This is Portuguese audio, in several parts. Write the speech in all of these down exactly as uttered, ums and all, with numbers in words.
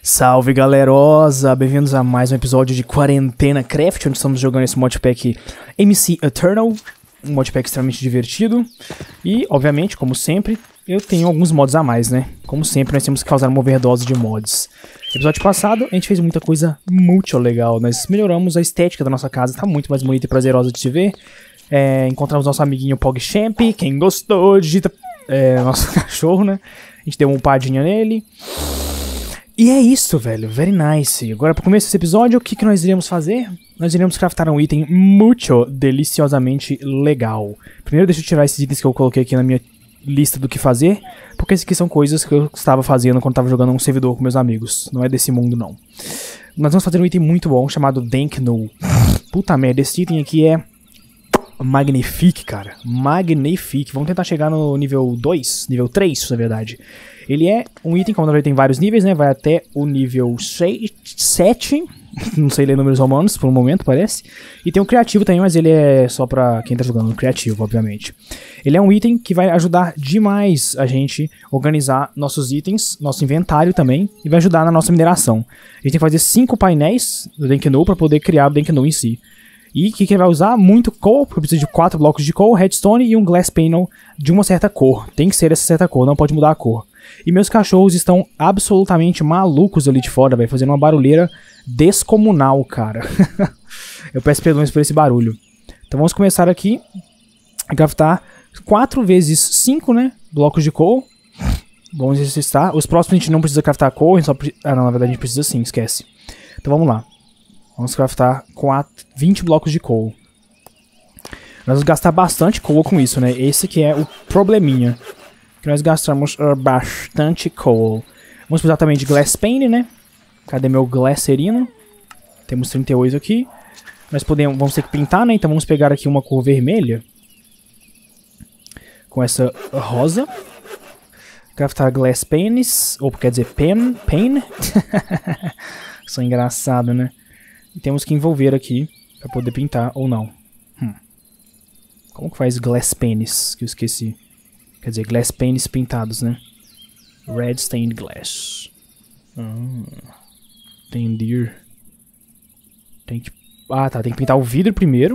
Salve galerosa, bem-vindos a mais um episódio de Quarentena Craft, onde estamos jogando esse modpack M C Eternal, um modpack extremamente divertido. E, obviamente, como sempre, eu tenho alguns mods a mais, né? Como sempre, nós temos que causar uma overdose de mods. No episódio passado, a gente fez muita coisa muito legal. Nós melhoramos a estética da nossa casa, tá muito mais bonita e prazerosa de se ver. É, encontramos nosso amiguinho PogChamp, quem gostou, digita é, nosso cachorro, né? A gente deu uma umpadinha nele. E é isso, velho. Very nice. Agora, para começar esse episódio, o que, que nós iremos fazer? Nós iremos craftar um item muito deliciosamente legal. Primeiro, deixa eu tirar esses itens que eu coloquei aqui na minha lista do que fazer, porque esses aqui são coisas que eu estava fazendo quando estava jogando um servidor com meus amigos. Não é desse mundo, não. Nós vamos fazer um item muito bom, chamado Danknull. Puta merda, esse item aqui é magnifique, cara. Magnifique. Vamos tentar chegar no nível dois, nível três, na verdade. Ele é um item, como na verdade tem vários níveis, né? Vai até o nível seis, sete. Não sei ler números romanos, por um momento, parece. E tem um criativo também, mas ele é só pra quem tá jogando no criativo, obviamente. Ele é um item que vai ajudar demais a gente organizar nossos itens, nosso inventário também, e vai ajudar na nossa mineração. A gente tem que fazer cinco painéis do Danknull pra poder criar o Danknull em si. E o que, que ele vai usar? Muito coal, porque precisa de quatro blocos de coal, redstone e um glass panel de uma certa cor. Tem que ser essa certa cor, não pode mudar a cor. E meus cachorros estão absolutamente malucos ali de fora, velho, fazendo uma barulheira descomunal, cara. Eu peço perdões por esse barulho. Então vamos começar aqui a craftar quatro vezes cinco, né, blocos de coal. Vamos exercitar. Os próximos a gente não precisa craftar coal, a gente só pre... ah não, na verdade a gente precisa sim, esquece. Então vamos lá. Vamos craftar quatro, vinte blocos de coal. Nós vamos gastar bastante coal com isso, né? Esse que é o probleminha. Que nós gastamos uh, bastante coal. Vamos precisar também de glass pane, né? Cadê meu glasserino? Temos trinta e oito aqui. Nós podemos, vamos ter que pintar, né? Então vamos pegar aqui uma cor vermelha. Com essa rosa. Craftar glass panes. Ou quer dizer, pen, pane. Sou engraçado, né? E temos que envolver aqui para poder pintar ou não. Hum. Como que faz glass panes? Que eu esqueci. Quer dizer, glass panes pintados, né? Red stained glass. Ah, entendi. Tem que... Ah, tá. Tem que pintar o vidro primeiro.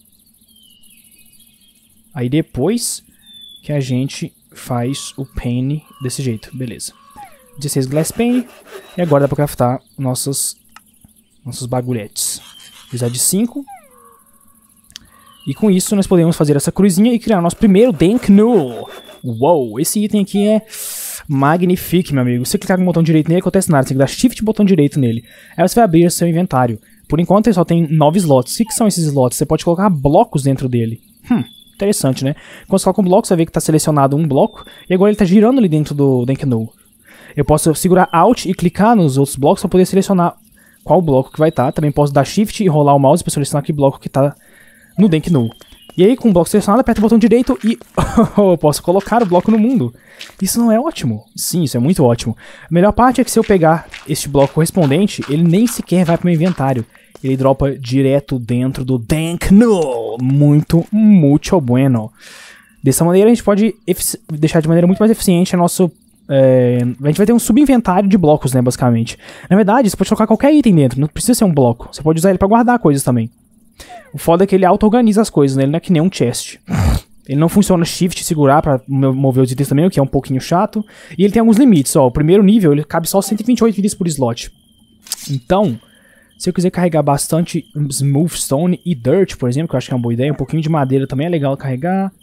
Aí depois que a gente faz o pane desse jeito. Beleza. dezesseis glass pane. E agora dá pra craftar nossas... nossos bagulhetes. Precisar de cinco. E com isso nós podemos fazer essa cruzinha e criar nosso primeiro Danknull. Uou, esse item aqui é magnifique, meu amigo. Se você clicar com o botão direito nele, acontece nada. Você tem que dar shift e botão direito nele. Aí você vai abrir seu inventário. Por enquanto ele só tem nove slots. O que, que são esses slots? Você pode colocar blocos dentro dele. Hum, interessante, né? Quando você coloca um bloco, você vai ver que está selecionado um bloco. E agora ele está girando ali dentro do Danknull. Eu posso segurar Alt e clicar nos outros blocos para poder selecionar qual bloco que vai estar. Tá. Também posso dar Shift e rolar o mouse para selecionar que bloco que está no Danknull. E aí, com o bloco selecionado, aperta o botão direito e eu posso colocar o bloco no mundo. Isso não é ótimo? Sim, isso é muito ótimo. A melhor parte é que se eu pegar este bloco correspondente, ele nem sequer vai para o meu inventário. Ele dropa direto dentro do Danknull. Muito, muito bueno. Dessa maneira, a gente pode deixar de maneira muito mais eficiente a nosso... É, a gente vai ter um subinventário de blocos, né, basicamente. Na verdade, você pode colocar qualquer item dentro, não precisa ser um bloco. Você pode usar ele para guardar coisas também. O foda é que ele auto-organiza as coisas, né? Ele não é que nem um chest. Ele não funciona shift e segurar pra mover os itens também, o que é um pouquinho chato. E ele tem alguns limites, ó. O primeiro nível, ele cabe só cento e vinte e oito itens por slot. Então, se eu quiser carregar bastante smooth stone e dirt, por exemplo, que eu acho que é uma boa ideia, um pouquinho de madeira também é legal carregar.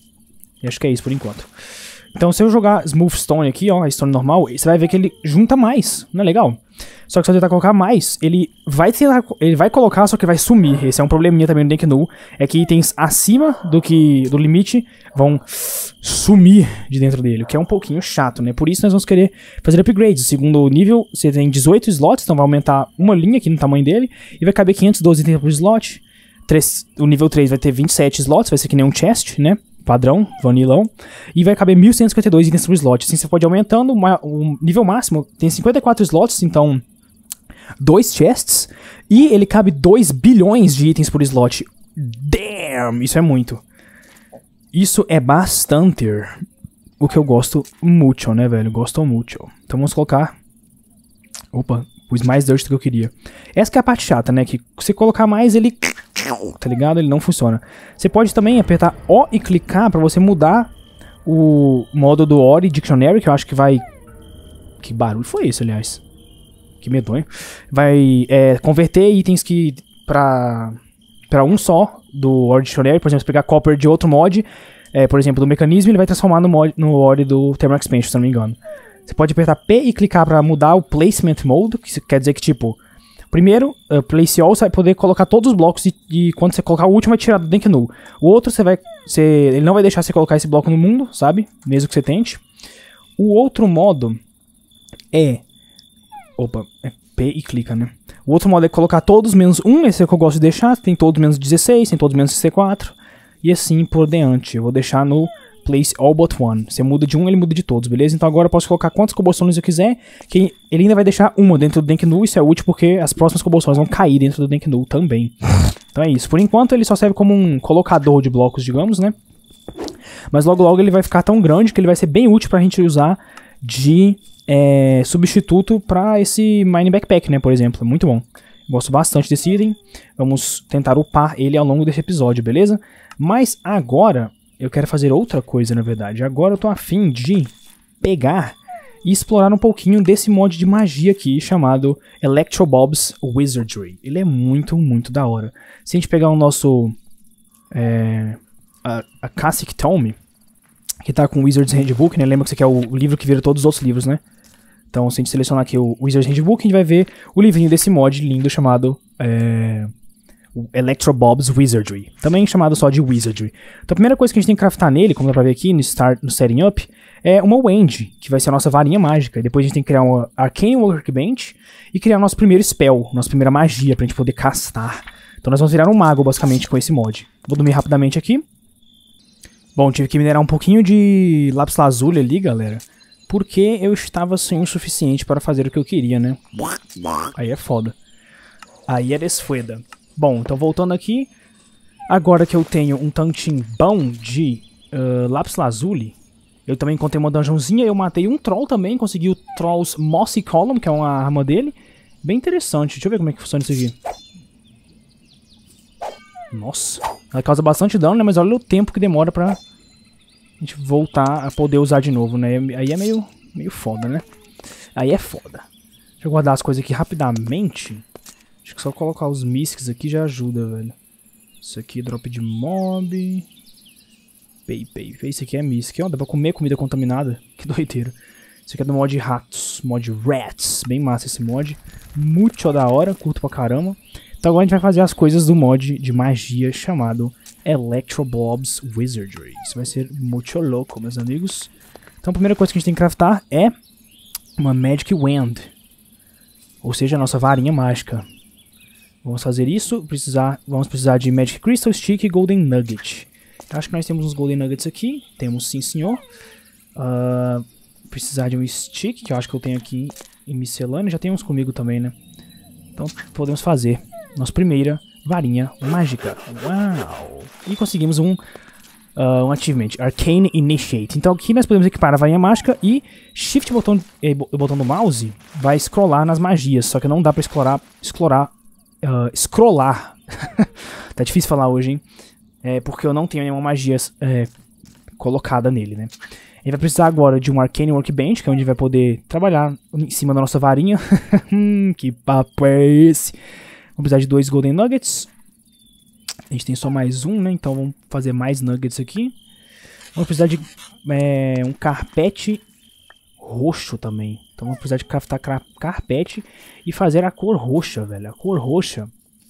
E acho que é isso por enquanto. Então, se eu jogar smooth stone aqui, ó, a stone normal, você vai ver que ele junta mais, não é legal? Só que se eu tentar colocar mais, ele vai tentar, ele vai colocar, só que vai sumir. Esse é um probleminha também no Danknull, é que itens acima do que do limite vão sumir de dentro dele, o que é um pouquinho chato, né? Por isso nós vamos querer fazer upgrades. Segundo nível, você tem dezoito slots, então vai aumentar uma linha aqui no tamanho dele e vai caber quinhentos e doze itens por slot. três, o nível três vai ter vinte e sete slots, vai ser que nem um chest, né? Padrão, vanilão, e vai caber mil cento e cinquenta e dois itens por slot. Assim você pode ir aumentando, uma, o nível máximo tem cinquenta e quatro slots, então dois chests, e ele cabe dois bilhões de itens por slot. Damn, isso é muito. Isso é bastante. O que eu gosto muito, né, velho? Gosto muito. Então vamos colocar Opa, pus mais dirt do que eu queria. Essa que é a parte chata, né? Que você colocar mais, ele... Tá ligado? Ele não funciona. Você pode também apertar O e clicar pra você mudar o modo do Ori Dictionary, que eu acho que vai... Que barulho foi esse, aliás? Que medonho. Vai é, converter itens que pra, pra um só do Ori Dictionary. Por exemplo, se pegar Copper de outro mod, é, por exemplo, do mecanismo, ele vai transformar no, mod, no Ori do Thermal Expansion, se não me engano. Você pode apertar P e clicar pra mudar o Placement Mode, que quer dizer que, tipo... Primeiro, uh, Place All, você vai poder colocar todos os blocos e, e quando você colocar o último, vai tirar do Denk Null. O outro, você vai... Você, ele não vai deixar você colocar esse bloco no mundo, sabe? Mesmo que você tente. O outro modo é... Opa, é P e clica, né? O outro modo é colocar todos menos um, esse é o que eu gosto de deixar. Tem todos menos dezesseis, tem todos menos sessenta e quatro. E assim por diante. Eu vou deixar no Place All But One. Você muda de um, ele muda de todos, beleza? Então agora eu posso colocar quantas cobblestones eu quiser, que ele ainda vai deixar uma dentro do Denk Null. Isso é útil porque as próximas cobblestones vão cair dentro do Denk Null também. Então é isso. Por enquanto ele só serve como um colocador de blocos, digamos, né? Mas logo logo ele vai ficar tão grande que ele vai ser bem útil pra gente usar de é, substituto pra esse Mine Backpack, né? Por exemplo. Muito bom. Gosto bastante desse item. Vamos tentar upar ele ao longo desse episódio, beleza? Mas agora... Eu quero fazer outra coisa, na verdade. Agora eu tô a fim de pegar e explorar um pouquinho desse mod de magia aqui, chamado Electrobob's Wizardry. Ele é muito, muito da hora. Se a gente pegar o nosso... É, a, a Classic Tome, que tá com o Wizard's Handbook, né? Lembra que você quer o, o livro que vira todos os outros livros, né? Então, se a gente selecionar aqui o Wizard's Handbook, a gente vai ver o livrinho desse mod lindo chamado... É, o Electrobob's Wizardry, também chamado só de Wizardry. Então a primeira coisa que a gente tem que craftar nele, como dá pra ver aqui no, start, no Setting Up, é uma Wand, que vai ser a nossa varinha mágica. E depois a gente tem que criar uma Arcane Workbench e criar o nosso primeiro spell, nossa primeira magia, pra gente poder castar. Então nós vamos virar um mago, basicamente, com esse mod. Vou dormir rapidamente aqui. Bom, tive que minerar um pouquinho de lápis lazuli ali, galera, porque eu estava sem o suficiente para fazer o que eu queria, né? Aí é foda. Aí é desfoda. Bom, então voltando aqui, agora que eu tenho um tantinho bom de uh, lápis lazuli, eu também encontrei uma dungeonzinha, eu matei um troll também, consegui o Troll's Mossy Column, que é uma arma dele, bem interessante. Deixa eu ver como é que funciona isso aqui. Nossa, ela causa bastante dano, né, mas olha o tempo que demora pra gente voltar a poder usar de novo, né, aí é meio, meio foda, né, aí é foda. Deixa eu guardar as coisas aqui rapidamente. Acho que só colocar os Mystics aqui já ajuda, velho. Isso aqui é drop de mob. Pei, pei, pei. Isso aqui é Mystic. Ó, dá pra comer comida contaminada. Que doideira. Isso aqui é do mod Ratos. Mod Rats. Bem massa esse mod. Muito da hora. Curto pra caramba. Então agora a gente vai fazer as coisas do mod de magia chamado Electrobob's Wizardry. Isso vai ser muito louco, meus amigos. Então a primeira coisa que a gente tem que craftar é uma Magic Wand. Ou seja, a nossa varinha mágica. Vamos fazer isso, precisar, vamos precisar de Magic Crystal, Stick e Golden Nugget. Acho que nós temos uns Golden Nuggets aqui, temos sim senhor. Uh, precisar de um Stick, que eu acho que eu tenho aqui em miscelânea, já tem uns comigo também, né? Então podemos fazer nossa primeira varinha mágica. Uau! E conseguimos um, uh, um achievement, Arcane Initiate. Então aqui nós podemos equipar a varinha mágica e Shift botão, eh, botão do mouse vai scrollar nas magias, só que não dá pra explorar, explorar Uh, scrollar. Tá difícil falar hoje, hein? É porque eu não tenho nenhuma magia é, colocada nele, né? A gente vai precisar agora de um Arcane Workbench, que é onde vai poder trabalhar em cima da nossa varinha. Que papo é esse? Vamos precisar de dois Golden Nuggets. A gente tem só mais um, né? Então vamos fazer mais Nuggets aqui. Vamos precisar de é, um carpete roxo também. Então vamos precisar de craftar carpete e fazer a cor roxa, velho. A cor roxa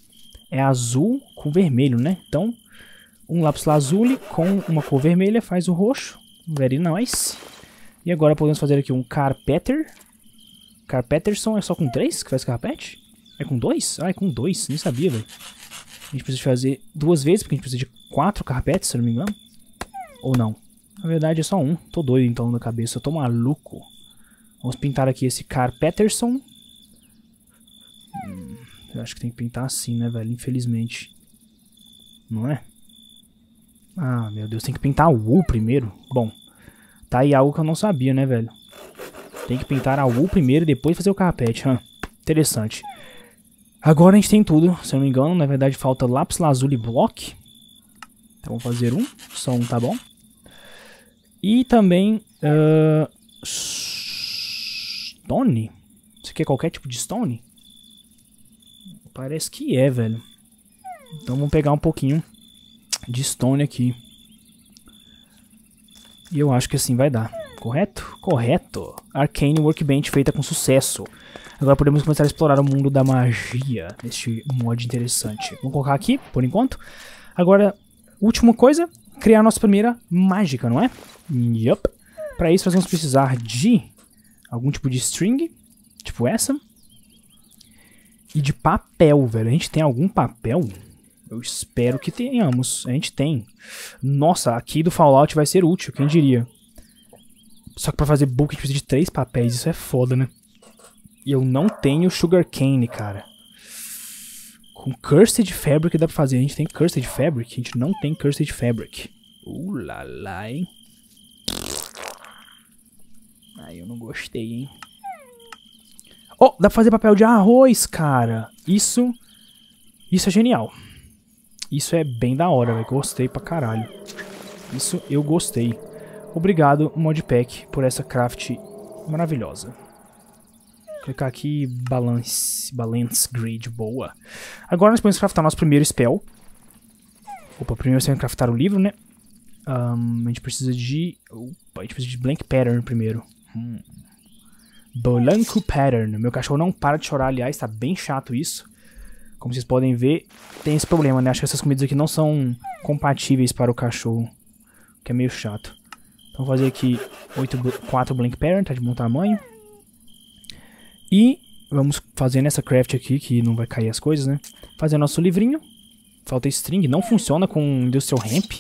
é azul com vermelho, né? Então, um lápis lazuli com uma cor vermelha faz o roxo. Very nice. E agora podemos fazer aqui um carpeter. Carpeterson é só com três que faz carpete? É com dois? Ah, é com dois. Nem sabia, velho. A gente precisa fazer duas vezes, porque a gente precisa de quatro carpetes, se eu não me engano. Ou não. Na verdade é só um. Tô doido então na cabeça. Eu tô maluco. Vamos pintar aqui esse Carpeterson. Hum, eu acho que tem que pintar assim, né, velho? Infelizmente. Não é? Ah, meu Deus. Tem que pintar o U primeiro. Bom. Tá aí algo que eu não sabia, né, velho? Tem que pintar a wool primeiro e depois fazer o carpete. Hum, interessante. Agora a gente tem tudo, se eu não me engano. Na verdade falta lápis lazuli block. Então vamos fazer um. Só um, tá bom. E também... Uh, stone? Você quer qualquer tipo de stone? Parece que é, velho. Então vamos pegar um pouquinho de stone aqui. E eu acho que assim vai dar. Correto? Correto. Arcane Workbench feita com sucesso. Agora podemos começar a explorar o mundo da magia neste mod interessante. Vamos colocar aqui, por enquanto. Agora, última coisa. Criar nossa primeira mágica, não é? Yup. Para isso nós vamos precisar de algum tipo de string. Tipo essa. E de papel, velho. A gente tem algum papel? Eu espero que tenhamos. A gente tem. Nossa, aqui do Fallout vai ser útil, quem diria. Só que pra fazer book a gente precisa de três papéis. Isso é foda, né? E eu não tenho sugarcane, cara. Com Cursed Fabric dá pra fazer. A gente tem Cursed Fabric? A gente não tem Cursed Fabric. Uh, lá, lá, hein? Ai, eu não gostei, hein? Oh, dá pra fazer papel de arroz, cara. Isso... Isso é genial. Isso é bem da hora, velho. Gostei pra caralho. Isso eu gostei. Obrigado, Modpack, por essa craft maravilhosa. Vou clicar aqui, balance, balance grid, boa. Agora nós podemos craftar nosso primeiro spell. Opa, primeiro você vai craftar o livro, né? Um, a gente precisa de... Opa, a gente precisa de blank pattern primeiro. Hum. Blanco pattern. Meu cachorro não para de chorar, aliás, tá bem chato isso. Como vocês podem ver, tem esse problema, né? Acho que essas comidas aqui não são compatíveis para o cachorro, que é meio chato. Então vou fazer aqui quatro blank pattern, tá de bom tamanho. E vamos fazer nessa craft aqui, que não vai cair as coisas, né? Fazer nosso livrinho. Falta string, não funciona com Industrial Hemp.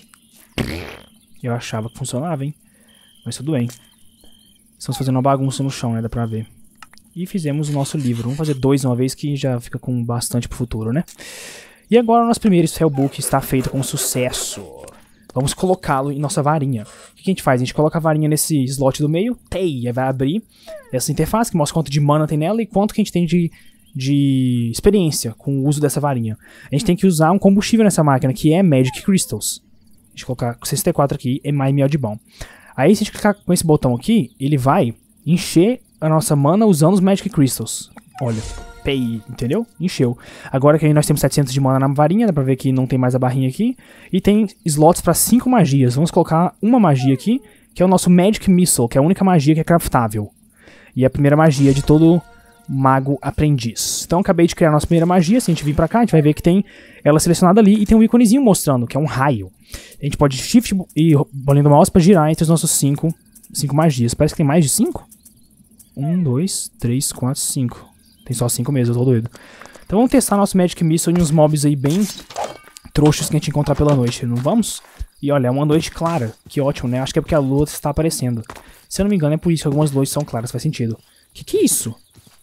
Eu achava que funcionava, hein? Mas tudo bem. Estamos fazendo uma bagunça no chão, né? Dá pra ver. E fizemos o nosso livro. Vamos fazer dois uma vez que já fica com bastante pro futuro, né? E agora o nosso primeiro spellbook está feito com sucesso. Vamos colocá-lo em nossa varinha. O que a gente faz? A gente coloca a varinha nesse slot do meio. Tei, aí vai abrir essa interface que mostra quanto de mana tem nela e quanto que a gente tem de, de experiência com o uso dessa varinha. A gente tem que usar um combustível nessa máquina, que é Magic Crystals. Deixa eu colocar sessenta e quatro aqui, é mais mil de bom. Aí se a gente clicar com esse botão aqui, ele vai encher a nossa mana usando os Magic Crystals. Olha, pay, entendeu? Encheu. Agora que aí nós temos setecentos de mana na varinha, dá pra ver que não tem mais a barrinha aqui. E tem slots pra cinco magias. Vamos colocar uma magia aqui, que é o nosso Magic Missile, que é a única magia que é craftável. E é a primeira magia de todo mago aprendiz. Então acabei de criar a nossa primeira magia. Se a gente vir pra cá, a gente vai ver que tem ela selecionada ali e tem um íconezinho mostrando, que é um raio. A gente pode shift e bolinha do mouse pra girar entre os nossos cinco, cinco magias. Parece que tem mais de cinco. Um, dois, três, quatro, cinco. Tem só cinco mesmo, eu tô doido. Então vamos testar nosso Magic Missile em uns mobs aí bem trouxas que a gente encontrar pela noite, não vamos? E olha, é uma noite clara. Que ótimo, né? Acho que é porque a lua está aparecendo. Se eu não me engano, é por isso que algumas noites são claras, faz sentido. Que que é isso?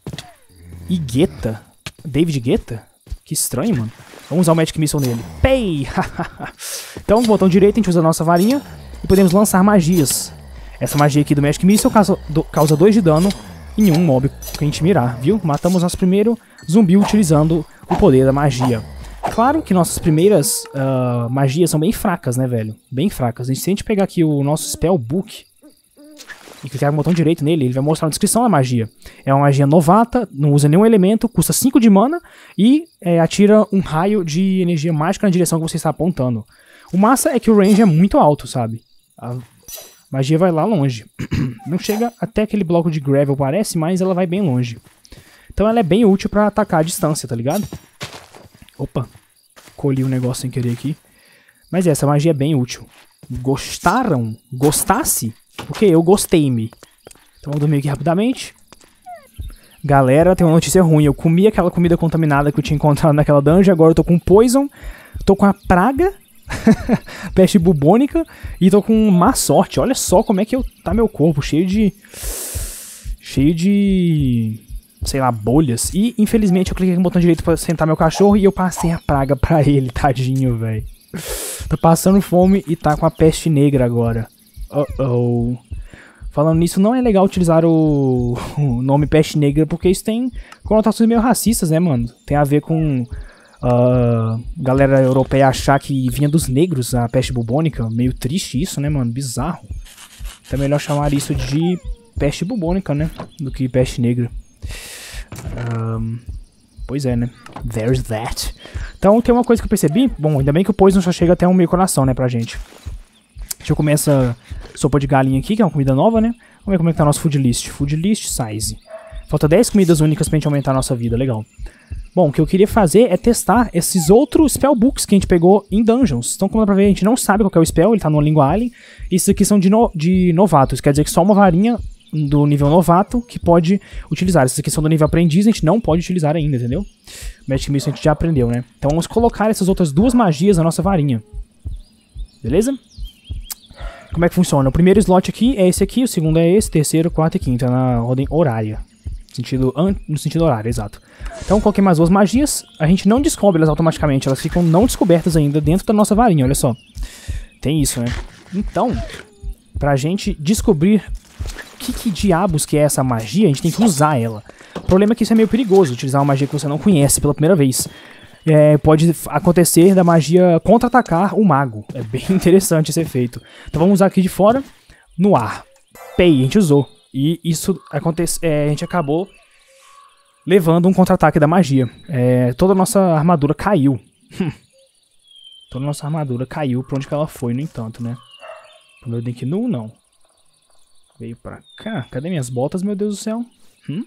E Guetta? David Guetta? Que estranho, mano. Vamos usar o Magic Missile nele. Pay! Então, no botão direito, a gente usa a nossa varinha e podemos lançar magias. Essa magia aqui do Magic Missile causa, do, causa dois de dano em um mob que a gente mirar, viu? Matamos nosso primeiro zumbi utilizando o poder da magia. Claro que nossas primeiras uh, magias são bem fracas, né, velho? Bem fracas. Se a gente pegar aqui o nosso Spellbook e clicar no botão direito nele, ele vai mostrar a descrição da magia. É uma magia novata, não usa nenhum elemento, custa cinco de mana e é, atira um raio de energia mágica na direção que você está apontando. O massa é que o range é muito alto, sabe? A magia vai lá longe. Não chega até aquele bloco de gravel, parece, mas ela vai bem longe. Então ela é bem útil pra atacar a distância, tá ligado? Opa, colhi um negócio sem querer aqui. Mas essa magia é bem útil. Gostaram? Gostasse? Porque eu gostei-me. Então vamos dormir aqui rapidamente. Galera, tem uma notícia ruim. Eu comi aquela comida contaminada que eu tinha encontrado naquela dungeon. Agora eu tô com poison. Tô com a praga. Peste bubônica. E tô com má sorte. Olha só como é que eu, tá meu corpo. Cheio de... Cheio de... sei lá, bolhas. E infelizmente eu cliquei no botão direito pra sentar meu cachorro. E eu passei a praga pra ele. Tadinho, velho. Tá passando fome e tá com a peste negra agora. Uh oh. Falando nisso, não é legal utilizar o, o nome peste negra, porque isso tem conotações meio racistas, né, mano? Tem a ver com uh, galera europeia achar que vinha dos negros a peste bubônica. Meio triste isso, né, mano? Bizarro. Então é melhor chamar isso de peste bubônica, né? Do que peste negra. Um, pois é, né? There's that. Então tem uma coisa que eu percebi. Bom, ainda bem que o poison só chega até um meio coração, né, pra gente. Deixa eu comer essa sopa de galinha aqui, que é uma comida nova, né? Vamos ver como é que tá nosso food list. Food list size. Falta dez comidas únicas pra gente aumentar a nossa vida, legal. Bom, o que eu queria fazer é testar esses outros spellbooks que a gente pegou em dungeons. Então, como dá pra ver, a gente não sabe qual que é o spell, ele tá numa língua alien. E esses aqui são de, no, de novatos, quer dizer que só uma varinha do nível novato que pode utilizar. Esses aqui são do nível aprendiz, a gente não pode utilizar ainda, entendeu? Magic Missile a gente já aprendeu, né? Então vamos colocar essas outras duas magias na nossa varinha. Beleza? Como é que funciona? O primeiro slot aqui é esse aqui, o segundo é esse, terceiro, quarto e quinto, é na ordem horária. Sentido, no sentido horário, exato. Então coloquei mais duas magias, a gente não descobre elas automaticamente, elas ficam não descobertas ainda dentro da nossa varinha, olha só. Tem isso, né? Então, pra gente descobrir que, que diabos que é essa magia, a gente tem que usar ela. O problema é que isso é meio perigoso, utilizar uma magia que você não conhece pela primeira vez. É, pode acontecer da magia contra-atacar o mago. É bem interessante esse efeito. Então vamos usar aqui de fora, no ar. Pay, a gente usou. E isso acontece, é, a gente acabou levando um contra-ataque da magia. É, toda a nossa armadura caiu. Toda a nossa armadura caiu pra onde que ela foi, no entanto, né? Pro meu Denk Nu, não. Veio pra cá. Cadê minhas botas, meu Deus do céu? Hum?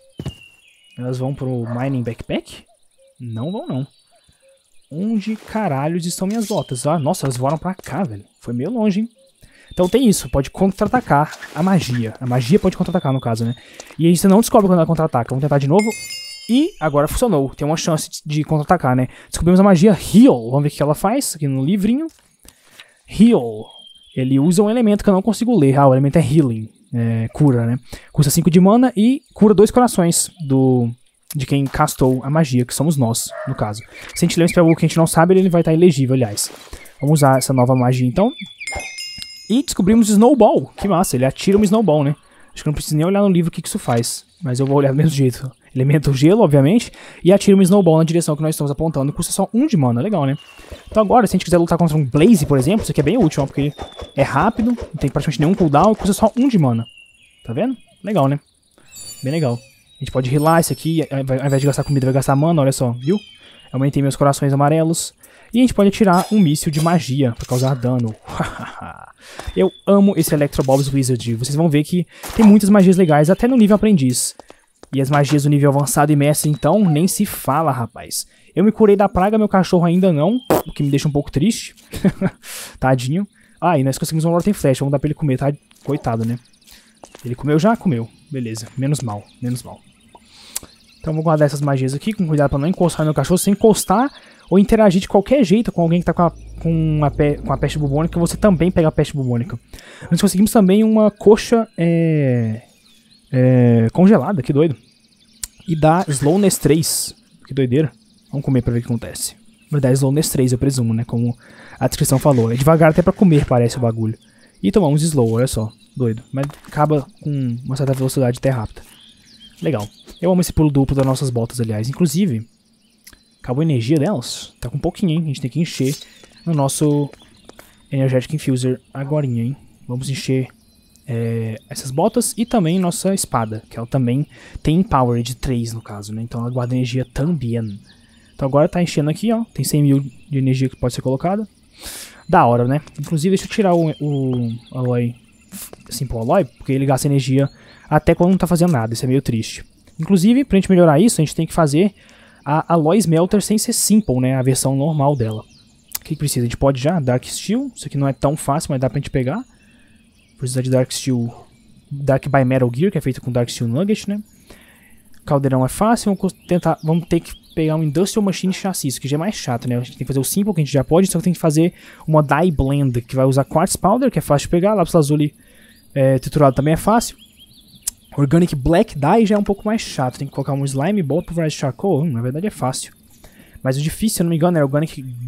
Elas vão pro Mining Backpack? Não vão, não. Onde caralhos estão minhas botas? Ah, nossa, elas voaram pra cá, velho. Foi meio longe, hein? Então tem isso, pode contra-atacar a magia. A magia pode contra-atacar, no caso, né? E a gente não descobre quando ela contra-ataca. Vamos tentar de novo. E agora funcionou. Tem uma chance de contra-atacar, né? Descobrimos a magia Heal. Vamos ver o que ela faz aqui no livrinho. Heal. Ele usa um elemento que eu não consigo ler. Ah, o elemento é Healing. É, cura, né? Custa cinco de mana e cura dois corações do... de quem castou a magia, que somos nós, no caso. Se a gente ler um spellbook que a gente não sabe, ele vai estar ilegível, aliás. Vamos usar essa nova magia, então. E descobrimos Snowball. Que massa, ele atira um Snowball, né? Acho que eu não preciso nem olhar no livro o que, que isso faz. Mas eu vou olhar do mesmo jeito. Elemento gelo, obviamente. E atira um Snowball na direção que nós estamos apontando. Custa só um de mana, legal, né? Então agora, se a gente quiser lutar contra um Blaze, por exemplo, isso aqui é bem útil, ó, porque é rápido, não tem praticamente nenhum cooldown e custa só um de mana. Tá vendo? Legal, né? Bem legal. A gente pode healar isso aqui, ao invés de gastar comida, vai gastar mana, olha só, viu? Aumentei meus corações amarelos. E a gente pode atirar um míssil de magia pra causar dano. Eu amo esse Electro Bob's Wizard. Vocês vão ver que tem muitas magias legais, até no nível aprendiz. E as magias do nível avançado e mestre, então, nem se fala, rapaz. Eu me curei da praga, meu cachorro ainda não, o que me deixa um pouco triste. Tadinho. Ah, e nós conseguimos um Rotten Flash, vamos dar pra ele comer, tá? Coitado, né? Ele comeu já? Comeu. Beleza. Menos mal. Menos mal. Então vou guardar essas magias aqui, com cuidado pra não encostar no meu cachorro. Se encostar ou interagir de qualquer jeito com alguém que tá com a, com a, pe com a peste bubônica, você também pega a peste bubônica. Nós conseguimos também uma coxa é, é, congelada, que doido. E dá Slowness três. Que doideira. Vamos comer pra ver o que acontece. Vai dar Slowness três, eu presumo, né? Como a descrição falou. É devagar até pra comer, parece o bagulho. E tomamos slow, olha só. Doido. Mas acaba com uma certa velocidade até rápida. Legal. Eu amo esse pulo duplo das nossas botas, aliás. Inclusive, acabou a energia delas. Tá com um pouquinho, hein? A gente tem que encher no nosso Energetic Infuser agorinha, hein? Vamos encher é, essas botas e também nossa espada, que ela também tem Power de três, no caso, né? Então ela guarda energia também. Então agora tá enchendo aqui, ó. Tem cem mil de energia que pode ser colocada. Da hora, né? Inclusive, deixa eu tirar o, o Alloy Simple Alloy, porque ele gasta energia até quando não tá fazendo nada. Isso é meio triste. Inclusive, pra gente melhorar isso, a gente tem que fazer a Alloy Smelter sem ser Simple, né? A versão normal dela. O que, que precisa? A gente pode já? Dark Steel. Isso aqui não é tão fácil, mas dá pra gente pegar. Precisa de Dark Steel Dark by Metal Gear, que é feito com Dark Steel Nugget, né? Caldeirão é fácil. Vamos, tentar, vamos ter que pegar um Industrial Machine Chassis, que já é mais chato, né? A gente tem que fazer o Simple, que a gente já pode, só que tem que fazer uma Die Blend, que vai usar Quartz Powder, que é fácil de pegar. Lápis Lazuli é, triturado também é fácil. Organic Black Dye já é um pouco mais chato. Tem que colocar um Slime Ball, Pulverized Charcoal. Hum, na verdade é fácil. Mas o difícil, se eu não me engano, é Organic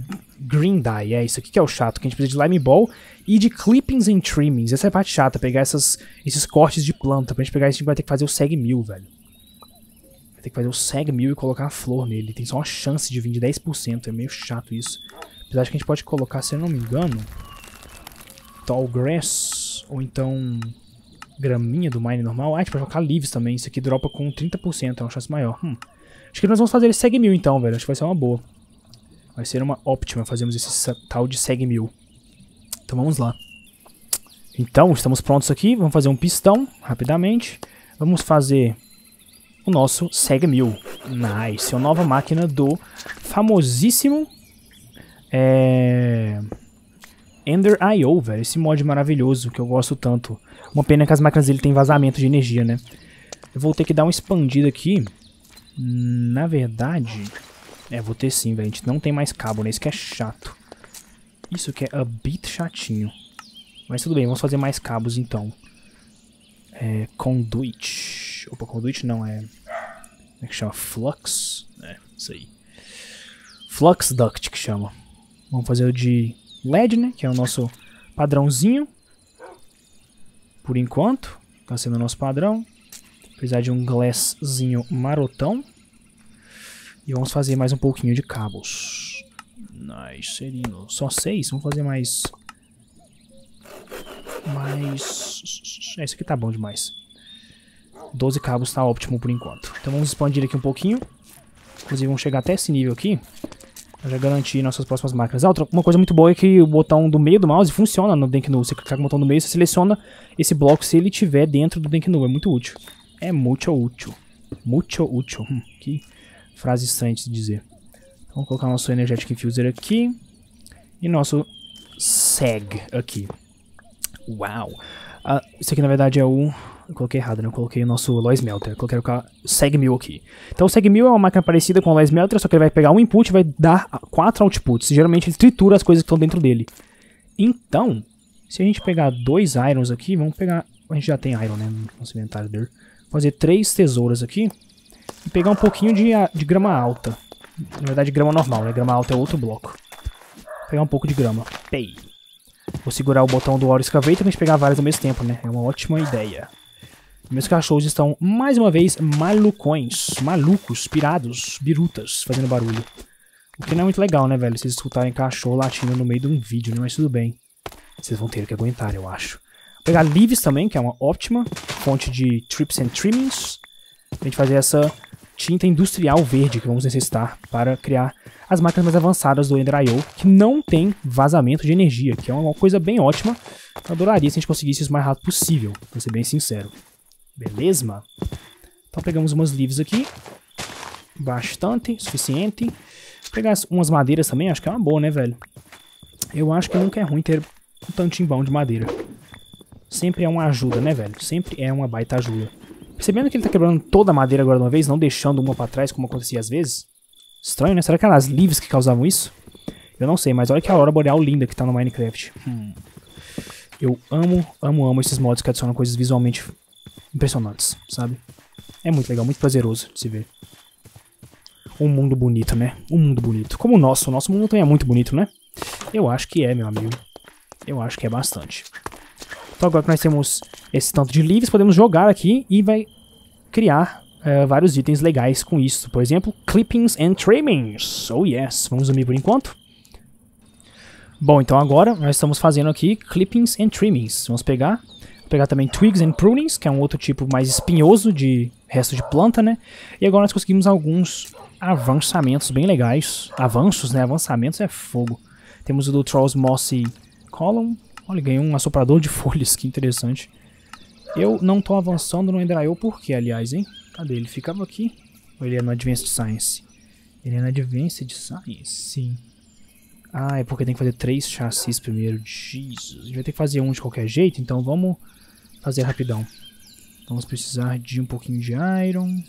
Green Dye, é isso aqui que é o chato, que a gente precisa de Lime Ball e de Clippings and Trimmings. Essa é a parte chata, pegar essas, esses cortes de planta. Pra gente pegar isso, a gente vai ter que fazer o Seg Mill, velho. Vai ter que fazer o Seg Mill e colocar a flor nele. Tem só uma chance de vir de dez por cento, é meio chato isso. Apesar de que a gente pode colocar, se eu não me engano, Tall Grass, ou então graminha do Mine normal. Ah, a gente pode colocar Leaves também, isso aqui dropa com trinta por cento, é uma chance maior. Hum. Acho que nós vamos fazer esse Seg Mill então, velho, acho que vai ser uma boa. Vai ser uma óptima fazermos esse tal de Seg Mill. Então vamos lá. Então, estamos prontos aqui. Vamos fazer um pistão, rapidamente. Vamos fazer o nosso Seg Mill. Nice. É a nova máquina do famosíssimo é... Ender I O, velho. Esse mod maravilhoso que eu gosto tanto. Uma pena que as máquinas dele tem vazamento de energia, né? Eu vou ter que dar uma expandida aqui. Na verdade... É, vou ter sim, velho. A gente não tem mais cabo, né? Isso que é chato. Isso que é a bit chatinho. Mas tudo bem, vamos fazer mais cabos então. É, conduit. Opa, conduit não, é... Como é que chama? Flux? É, isso aí. Flux duct que chama. Vamos fazer o de L E D, né? Que é o nosso padrãozinho. Por enquanto. Tá sendo o nosso padrão. Precisar de um glasszinho marotão. E vamos fazer mais um pouquinho de cabos. Nice, serino. Só seis? Vamos fazer mais... Mais... Esse aqui tá bom demais. doze cabos tá ótimo por enquanto. Então vamos expandir aqui um pouquinho. Inclusive vamos chegar até esse nível aqui. Pra já garantir nossas próximas máquinas. Ah, outra, uma coisa muito boa é que o botão do meio do mouse funciona no Denknu. Você clicar com o botão do meio, você seleciona esse bloco se ele estiver dentro do Denknu. É muito útil. É muito útil. Muito útil. Hum, que... frase estranha de se dizer. Vamos colocar nosso Energetic Infuser aqui. E nosso Seg aqui. Uau! Ah, isso aqui na verdade é o... Eu coloquei errado, né? Eu coloquei o nosso Alloy Smelter. Eu coloquei o Seg Mill aqui. Então o Seg Mill é uma máquina parecida com o Alloy Smelter, só que ele vai pegar um input e vai dar quatro outputs. Geralmente ele tritura as coisas que estão dentro dele. Então, se a gente pegar dois Irons aqui, vamos pegar... A gente já tem Iron, né? No nosso inventário dele. Vou fazer três tesouras aqui. E pegar um pouquinho de, de grama alta. Na verdade, grama normal, né? Grama alta é outro bloco. Vou pegar um pouco de grama. Pei. Vou segurar o botão do Oro Excavator pra gente pegar várias ao mesmo tempo, né? É uma ótima ideia. Meus cachorros estão, mais uma vez, malucões. Malucos, pirados, birutas, fazendo barulho. O que não é muito legal, né, velho? Vocês escutarem cachorro latindo no meio de um vídeo, né? Mas tudo bem. Vocês vão ter que aguentar, eu acho. Vou pegar Leaves também, que é uma ótima fonte de Trips and Trimmings. Pra gente fazer essa tinta industrial verde que vamos necessitar para criar as máquinas mais avançadas do Ender I O, que não tem vazamento de energia, que é uma coisa bem ótima. Eu adoraria se a gente conseguisse isso o mais rápido possível, pra ser bem sincero. Beleza? Então pegamos umas leaves aqui. Bastante, suficiente. Vou pegar umas madeiras também, acho que é uma boa, né, velho? Eu acho que nunca é ruim ter um tantinho bom de madeira. Sempre é uma ajuda, né, velho? Sempre é uma baita ajuda. Percebendo que ele tá quebrando toda a madeira agora de uma vez, não deixando uma pra trás, como acontecia às vezes. Estranho, né? Será que eram as leaves que causavam isso? Eu não sei, mas olha que aurora boreal linda que tá no Minecraft. Hum. Eu amo, amo, amo esses mods que adicionam coisas visualmente impressionantes, sabe? É muito legal, muito prazeroso de se ver. Um mundo bonito, né? Um mundo bonito. Como o nosso. O nosso mundo também é muito bonito, né? Eu acho que é, meu amigo. Eu acho que é bastante. Então agora que nós temos esse tanto de leaves, podemos jogar aqui e vai criar uh, vários itens legais com isso. Por exemplo, Clippings and Trimmings. Oh yes, vamos sumir por enquanto. Bom, então agora nós estamos fazendo aqui Clippings and Trimmings. Vamos pegar, vou pegar também Twigs and Prunings, que é um outro tipo mais espinhoso de resto de planta, né? E agora nós conseguimos alguns avançamentos bem legais. Avanços, né? Avançamentos é fogo. Temos o do Trolls Mossy Column. Olha, ganhei um assoprador de folhas, que interessante. Eu não tô avançando no Ender I O por quê, aliás, hein? Cadê? Ele ficava aqui? Ou ele é no Advanced Science? Ele é no Advanced Science, sim. Ah, é porque tem que fazer três chassis primeiro. Jesus, a gente vai ter que fazer um de qualquer jeito, então vamos fazer rapidão. Vamos precisar de um pouquinho de Iron.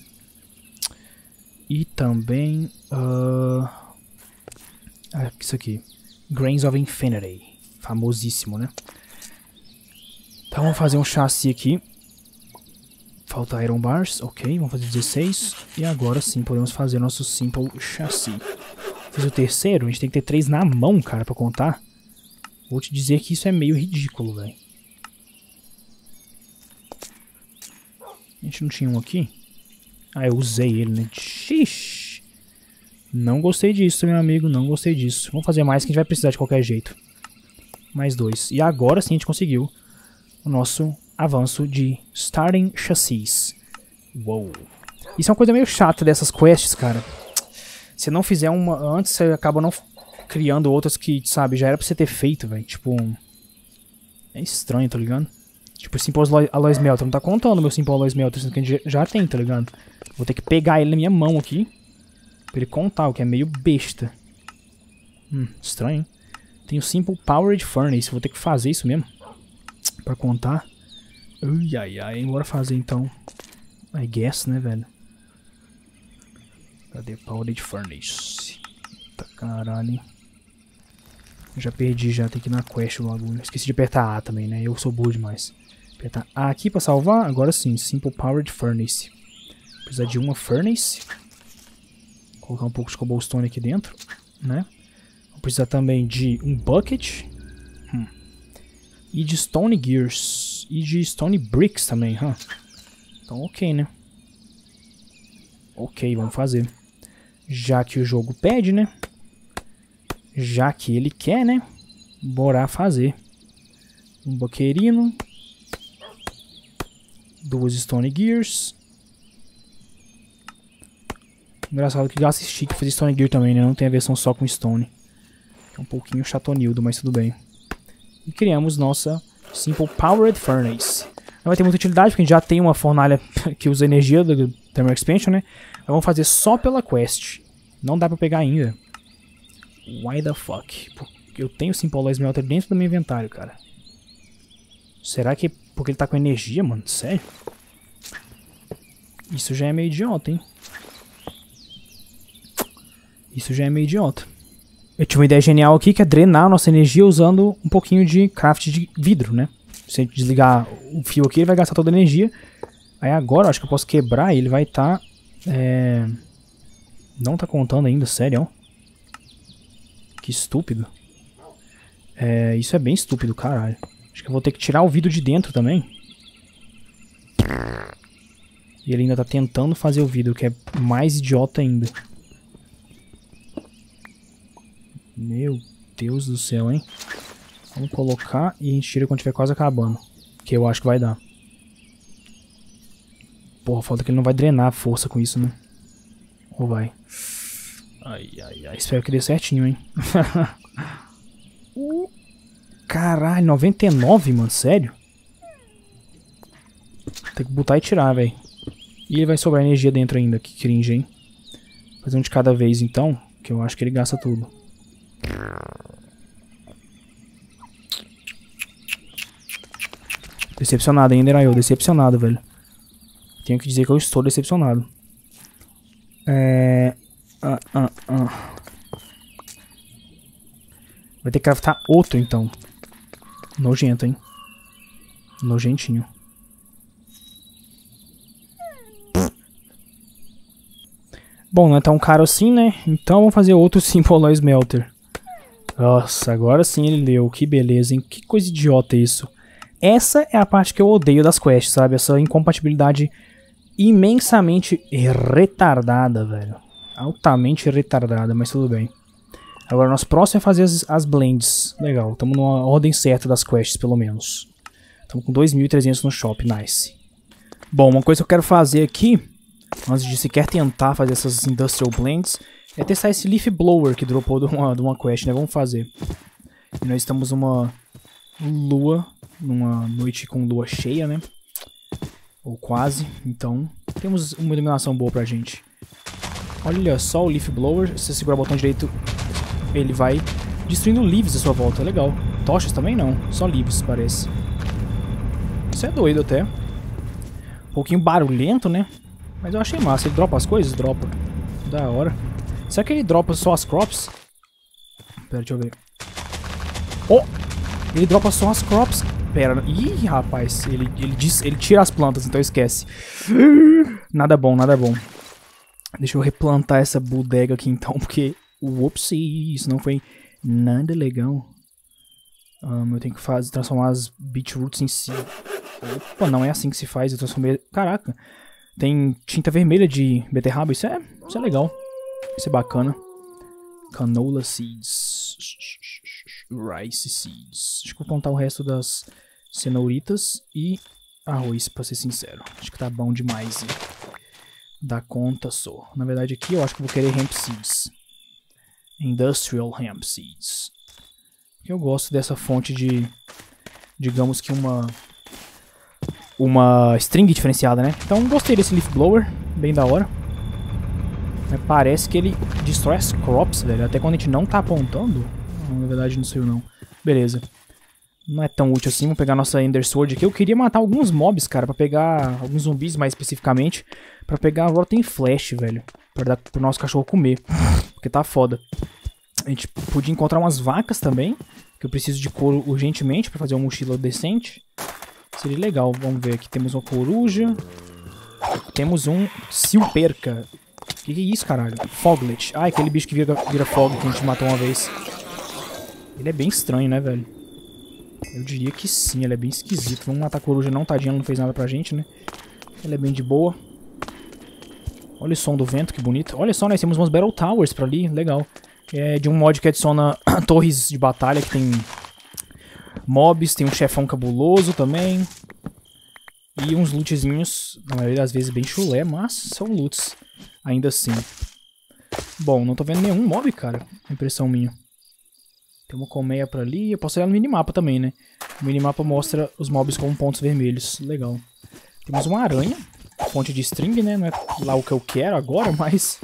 E também... Uh... Ah, isso aqui. Grains of Infinity. Famosíssimo, né? Então vamos fazer um chassi aqui. Falta Iron Bars, ok, vamos fazer dezesseis. E agora sim podemos fazer nosso Simple Chassi. fiz o terceiro, a gente tem que ter três na mão, cara, pra contar. Vou te dizer que isso é meio ridículo, velho. A gente não tinha um aqui? Ah, eu usei ele, né? Xixi. Não gostei disso, meu amigo. Não gostei disso. Vamos fazer mais que a gente vai precisar de qualquer jeito. Mais dois. E agora sim a gente conseguiu o nosso avanço de Starting Chassis. Uou. Isso é uma coisa meio chata dessas quests, cara. Se não fizer uma antes, você acaba não criando outras que, sabe, já era pra você ter feito, velho. Tipo, é estranho, tá ligado? Tipo, o Simple Alloy Smelter. Não tá contando meu Simple Alloy Smelter, sendo que a gente já tem, tá ligado? Vou ter que pegar ele na minha mão aqui pra ele contar, o que é meio besta. Hum, estranho, hein? Tem o Simple Powered Furnace. Vou ter que fazer isso mesmo pra contar. Ui, ai, ai. Bora fazer, então. I guess, né, velho? Cadê Powered Furnace? Tá caralho, hein? Já perdi, já. Tem que ir na quest o bagulho. Esqueci de apertar A também, né? Eu sou burro demais. Apertar A aqui pra salvar. Agora sim. Simple Powered Furnace. Precisa de uma Furnace. Vou colocar um pouco de cobblestone aqui dentro, né? Vou precisar também de um Bucket. Hum. E de Stone Gears. E de Stone Bricks também, huh? Então ok, né? Ok, vamos fazer. Já que o jogo pede, né? Já que ele quer, né? Bora fazer. Um Buquerino. Duas Stone Gears. Engraçado que gasta stick fazer Stone Gear também, né? Não tem a versão só com Stone. É um pouquinho chatonildo, mas tudo bem. E criamos nossa Simple Powered Furnace. Não vai ter muita utilidade, porque a gente já tem uma fornalha que usa energia do Thermal Expansion, né? Mas vamos fazer só pela quest. Não dá pra pegar ainda. Why the fuck? Porque eu tenho o Simple Alloy Smelter dentro do meu inventário, cara. Será que é porque ele tá com energia, mano? Sério? Isso já é meio idiota, hein? Isso já é meio idiota. Eu tive uma ideia genial aqui, que é drenar a nossa energia usando um pouquinho de craft de vidro, né? Se a gente desligar o fio aqui, ele vai gastar toda a energia. Aí agora, eu acho que eu posso quebrar e ele vai estar... Tá, é... Não tá contando ainda, sério. Que estúpido. É, isso é bem estúpido, caralho. Acho que eu vou ter que tirar o vidro de dentro também. E ele ainda tá tentando fazer o vidro, que é mais idiota ainda. Meu Deus do céu, hein? Vamos colocar e a gente tira quando estiver quase acabando. Que eu acho que vai dar. Porra, falta que ele não vai drenar a força com isso, né? Ou vai? Ai, ai, ai. Espero que dê certinho, hein? uh, caralho, noventa e nove, mano. Sério? Tem que botar e tirar, velho. E ele vai sobrar energia dentro ainda. Que cringe, hein? Fazer um de cada vez, então. Que eu acho que ele gasta tudo. Decepcionado ainda, era eu. Decepcionado, velho. Tenho que dizer que eu estou decepcionado. É... Ah, ah, ah. Vai ter que craftar outro, então. Nojento, hein? Nojentinho. Bom, não é tão caro assim, né? Então vamos fazer outro Simple Alloy Smelter. Nossa, agora sim ele deu. Que beleza, hein? Que coisa idiota isso. Essa é a parte que eu odeio das quests, sabe? Essa incompatibilidade imensamente retardada, velho. Altamente retardada, mas tudo bem. Agora, nosso próximo é fazer as, as blends. Legal, estamos numa ordem certa das quests, pelo menos. Estamos com dois mil e trezentos no shop, nice. Bom, uma coisa que eu quero fazer aqui, antes de sequer tentar fazer essas Industrial Blends, é testar esse Leaf Blower que dropou de uma, de uma quest, né? Vamos fazer. E nós estamos numa lua, numa noite com lua cheia, né? Ou quase, então temos uma iluminação boa pra gente. Olha só o Leaf Blower, se você segurar o botão direito, ele vai destruindo leaves à sua volta, legal. Tochas também não, só leaves parece. Isso é doido até. Um pouquinho barulhento, né? Mas eu achei massa, ele dropa as coisas? Dropa. Da hora. Será que ele dropa só as crops? Pera, deixa eu ver. Oh! Ele dropa só as crops. Pera, ih, rapaz, ele, ele, diz, ele tira as plantas, então esquece. Nada bom, nada bom. Deixa eu replantar essa bodega aqui então, porque Whoopsie, isso não foi nada legal. Um, eu tenho que fazer, transformar as beetroots em si. Opa, não é assim que se faz. Eu transformei... Caraca. Tem tinta vermelha de beterraba. Isso é, isso é legal. Isso é bacana. Canola seeds. Rice seeds. Acho que vou contar o resto das cenouritas e arroz, pra ser sincero. Acho que tá bom demais. Hein? Dá conta só. Na verdade aqui eu acho que vou querer hemp seeds. Industrial hemp seeds. Eu gosto dessa fonte de, digamos que uma uma string diferenciada, né? Então gostei desse leaf blower, bem da hora. Mas parece que ele destrói as crops, velho. Até quando a gente não tá apontando. Na verdade não sei não. Beleza. Não é tão útil assim. Vamos pegar nossa Ender Sword aqui. Eu queria matar alguns mobs, cara, pra pegar alguns zumbis mais especificamente. Pra pegar Rotten Flesh, velho. Pra dar pro nosso cachorro comer. Porque tá foda. A gente podia encontrar umas vacas também. Que eu preciso de couro urgentemente pra fazer uma mochila decente. Seria legal. Vamos ver aqui. Temos uma coruja. Temos um Silperca. O que, que é isso, caralho? Foglet. Ah, aquele bicho que vira, vira fog que a gente matou uma vez. Ele é bem estranho, né, velho? Eu diria que sim, ele é bem esquisito. Vamos matar a coruja não, tadinha, ela não fez nada pra gente, né? Ela é bem de boa. Olha o som do vento, que bonito. Olha só, nós temos umas Battle Towers pra ali, legal. É de um mod que adiciona torres de batalha, que tem mobs, tem um chefão cabuloso também. E uns lootzinhos, na maioria das vezes bem chulé, mas são loots, ainda assim. Bom, não tô vendo nenhum mob, cara, impressão minha. Tem uma colmeia pra ali, eu posso olhar no minimapa também, né? O minimapa mostra os mobs com pontos vermelhos, legal. Temos uma aranha, fonte de string, né? Não é lá o que eu quero agora, mas...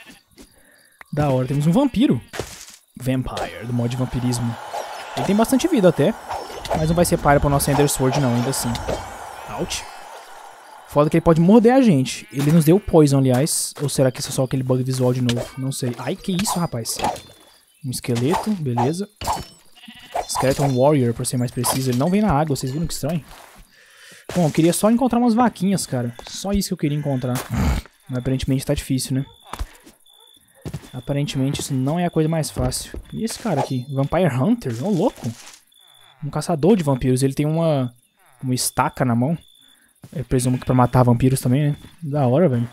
Da hora, temos um vampiro. Vampire, do mod de vampirismo. Ele tem bastante vida até, mas não vai ser palha pra nossa Ender Sword não, ainda assim. Ouch. Foda que ele pode morder a gente. Ele nos deu poison, aliás. Ou será que isso é só aquele bug visual de novo? Não sei. Ai, que isso, rapaz. Um esqueleto, beleza. Skeleton Warrior, pra ser mais preciso. Ele não vem na água, vocês viram que estranho? Bom, eu queria só encontrar umas vaquinhas, cara. Só isso que eu queria encontrar. Mas aparentemente tá difícil, né? Aparentemente isso não é a coisa mais fácil. E esse cara aqui? Vampire Hunter? Ô, louco. Um caçador de vampiros. Ele tem uma, uma estaca na mão. Eu presumo que pra matar vampiros também, né? Da hora, velho.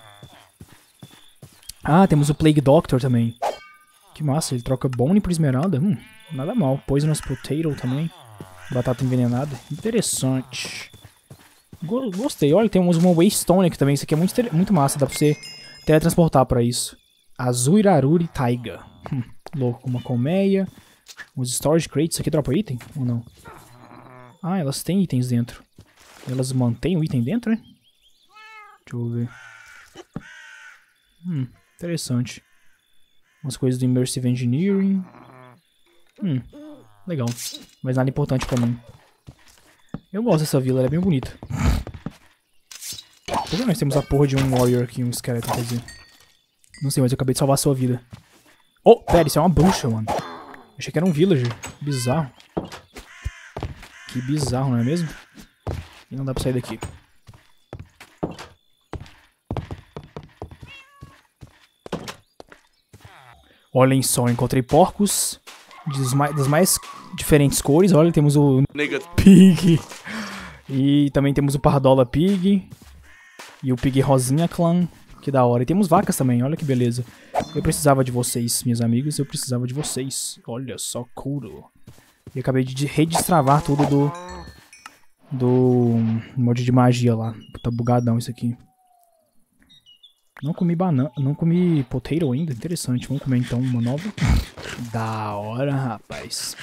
Ah, temos o Plague Doctor também. Que massa, ele troca Bone por Esmeralda. Hum, nada mal. Poisonous Potato também. Batata envenenada. Interessante. Gostei. Olha, temos uma Waystone aqui também. Isso aqui é muito, muito massa. Dá pra você teletransportar pra isso. Azuiraruri Taiga. Hum, louco. Uma colmeia. Uns storage crates. Isso aqui dropa item? Ou não? Ah, elas têm itens dentro. Elas mantêm o item dentro, né? Deixa eu ver. Hum, interessante. Umas coisas do Immersive Engineering. Hum, legal. Mas nada importante pra mim. Eu gosto dessa vila, ela é bem bonita. Por que nós temos a porra de um Warrior aqui, um Skeleton, quer dizer? Não sei, mas eu acabei de salvar a sua vida. Oh, pera, isso é uma bruxa, mano. Achei que era um villager. Bizarro. Que bizarro, não é mesmo? E não dá pra sair daqui. Olhem só, encontrei porcos das mais, das mais diferentes cores. Olha, temos o Pig. E também temos o Pardola Pig. E o Pig Rosinha Clan. Que da hora. E temos vacas também, olha que beleza. Eu precisava de vocês, meus amigos. Eu precisava de vocês. Olha só, couro. E acabei de redestravar tudo do... Do mod de magia lá. Tá bugadão isso aqui. Não comi banana, não comi potato ainda, interessante. Vamos comer então uma nova. Da hora, rapaz.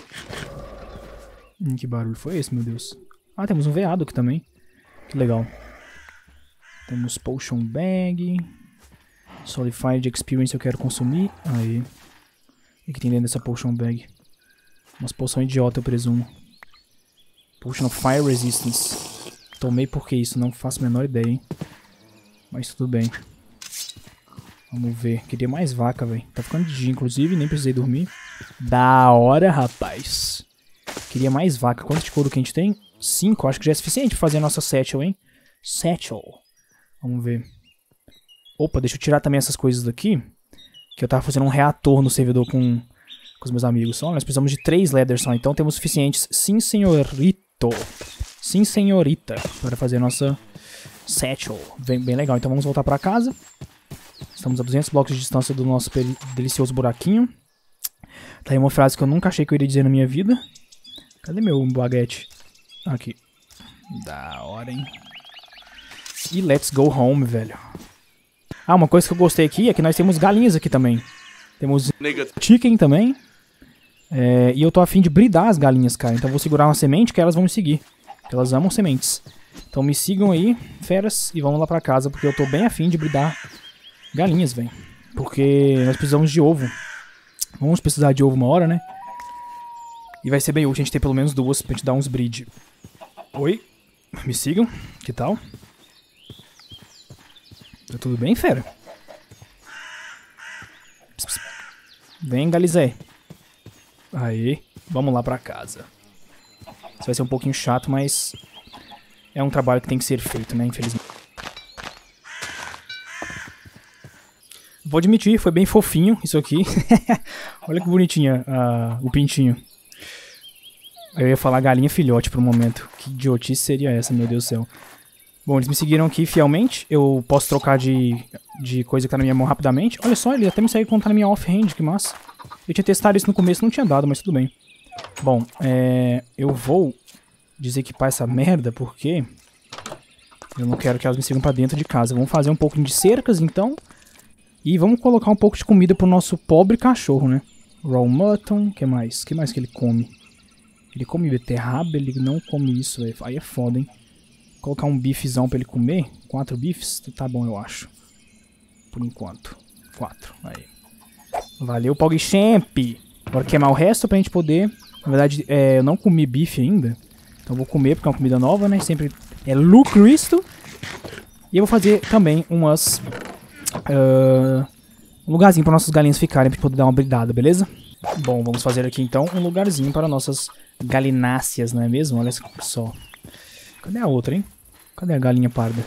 Hum, que barulho foi esse, meu Deus? Ah, temos um veado aqui também. Que legal. Temos potion bag. Solidified experience eu quero consumir. Aí. O que tem dentro dessa potion bag? Umas poção idiota, eu presumo. Potion of fire resistance. Tomei porque isso, não faço a menor ideia, hein. Mas tudo bem. Vamos ver. Queria mais vaca, velho. Tá ficando de dia, inclusive. Nem precisei dormir. Da hora, rapaz. Queria mais vaca. Quanto de couro que a gente tem? Cinco. Acho que já é suficiente pra fazer a nossa satchel, hein? Satchel. Vamos ver. Opa, deixa eu tirar também essas coisas daqui. Que eu tava fazendo um reator no servidor com, com os meus amigos. Olha, nós precisamos de três leather só, então temos suficientes. Sim, senhorito. Sim, senhorita. Para fazer nossa satchel. Bem, bem legal, então vamos voltar pra casa. Estamos a duzentos blocos de distância do nosso delicioso buraquinho. Tá aí uma frase que eu nunca achei que eu iria dizer na minha vida. Cadê meu baguete? Aqui. Da hora, hein? E let's go home, velho. Ah, uma coisa que eu gostei aqui é que nós temos galinhas aqui também. Temos chicken também. É, e eu tô a fim de bridar as galinhas, cara. Então eu vou segurar uma semente que elas vão me seguir. Porque elas amam sementes. Então me sigam aí, feras, e vamos lá pra casa. Porque eu tô bem a fim de bridar galinhas, velho. Porque nós precisamos de ovo. Vamos precisar de ovo uma hora, né? E vai ser bem útil a gente ter pelo menos duas pra gente dar uns breed. Oi? Me sigam? Que tal? Tá tudo bem, fera? Pss, pss. Vem, Galizé. Aí, vamos lá pra casa. Isso vai ser um pouquinho chato, mas é um trabalho que tem que ser feito, né? Infelizmente. Vou admitir, foi bem fofinho isso aqui. Olha que bonitinha uh, o pintinho. Eu ia falar galinha filhote por um momento. Que idiotice seria essa, meu Deus do céu. Bom, eles me seguiram aqui fielmente. Eu posso trocar de, de coisa que tá na minha mão rapidamente. Olha só, ele até me saiu quando tá na minha off-hand, que massa. Eu tinha testado isso no começo, não tinha dado, mas tudo bem. Bom, é, eu vou desequipar essa merda porque eu não quero que elas me sigam pra dentro de casa. Vamos fazer um pouquinho de cercas, então. E vamos colocar um pouco de comida pro nosso pobre cachorro, né? Raw mutton, o que mais? O que mais que ele come? Ele come beterraba, ele não come isso, véio. Aí é foda, hein? Colocar um bifezão pra ele comer. Quatro bifes, tá bom, eu acho. Por enquanto. Quatro, aí. Valeu, PogChamp! Agora queimar o resto pra gente poder... Na verdade, é, eu não comi bife ainda. Então eu vou comer porque é uma comida nova, né? Sempre é lucro isto. E eu vou fazer também umas... Uh, um lugarzinho para nossas galinhas ficarem, para poder dar uma bridada, beleza? Bom, vamos fazer aqui então um lugarzinho para nossas galináceas, não é mesmo? Olha só. Cadê a outra, hein? Cadê a galinha parda?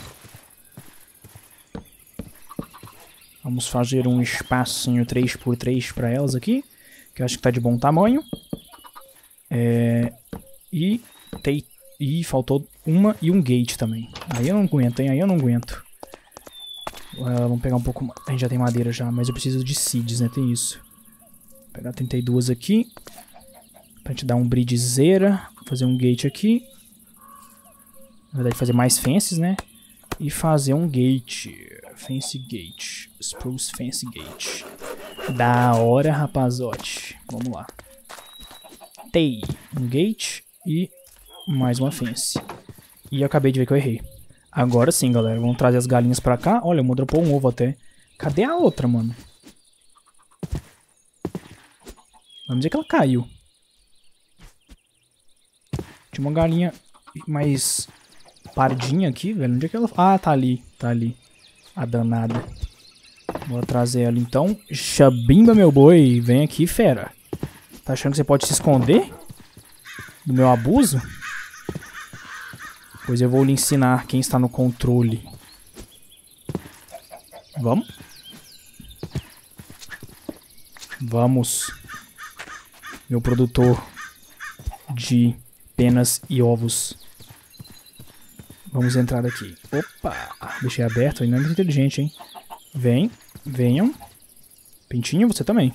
Vamos fazer um espacinho três por três para elas aqui, que eu acho que tá de bom tamanho. É, e, tem, e faltou uma e um gate também. Aí eu não aguento, hein? Aí eu não aguento. Uh, vamos pegar um pouco... A gente já tem madeira já, mas eu preciso de seeds, né? Tem isso. Vou pegar trinta e duas aqui. Pra gente dar um bridgezeira. Fazer um gate aqui. Na verdade, fazer mais fences, né? E fazer um gate. Fence gate. Spruce fence gate. Da hora, rapazote. Vamos lá. Tem um gate e mais uma fence. E eu acabei de ver que eu errei. Agora sim, galera. Vamos trazer as galinhas pra cá. Olha, uma dropou um ovo até. Cadê a outra, mano? Vamos dizer que ela caiu. Tinha uma galinha mais pardinha aqui, velho. Onde é que ela... Ah, tá ali. Tá ali. A danada. Vou trazer ela então. Xabimba, meu boi. Vem aqui, fera. Tá achando que você pode se esconder do meu abuso? Pois eu vou lhe ensinar quem está no controle. Vamos? Vamos. Meu produtor de penas e ovos. Vamos entrar aqui. Opa! Deixei aberto, ainda é muito inteligente, hein? Vem, venham. Pintinho, você também.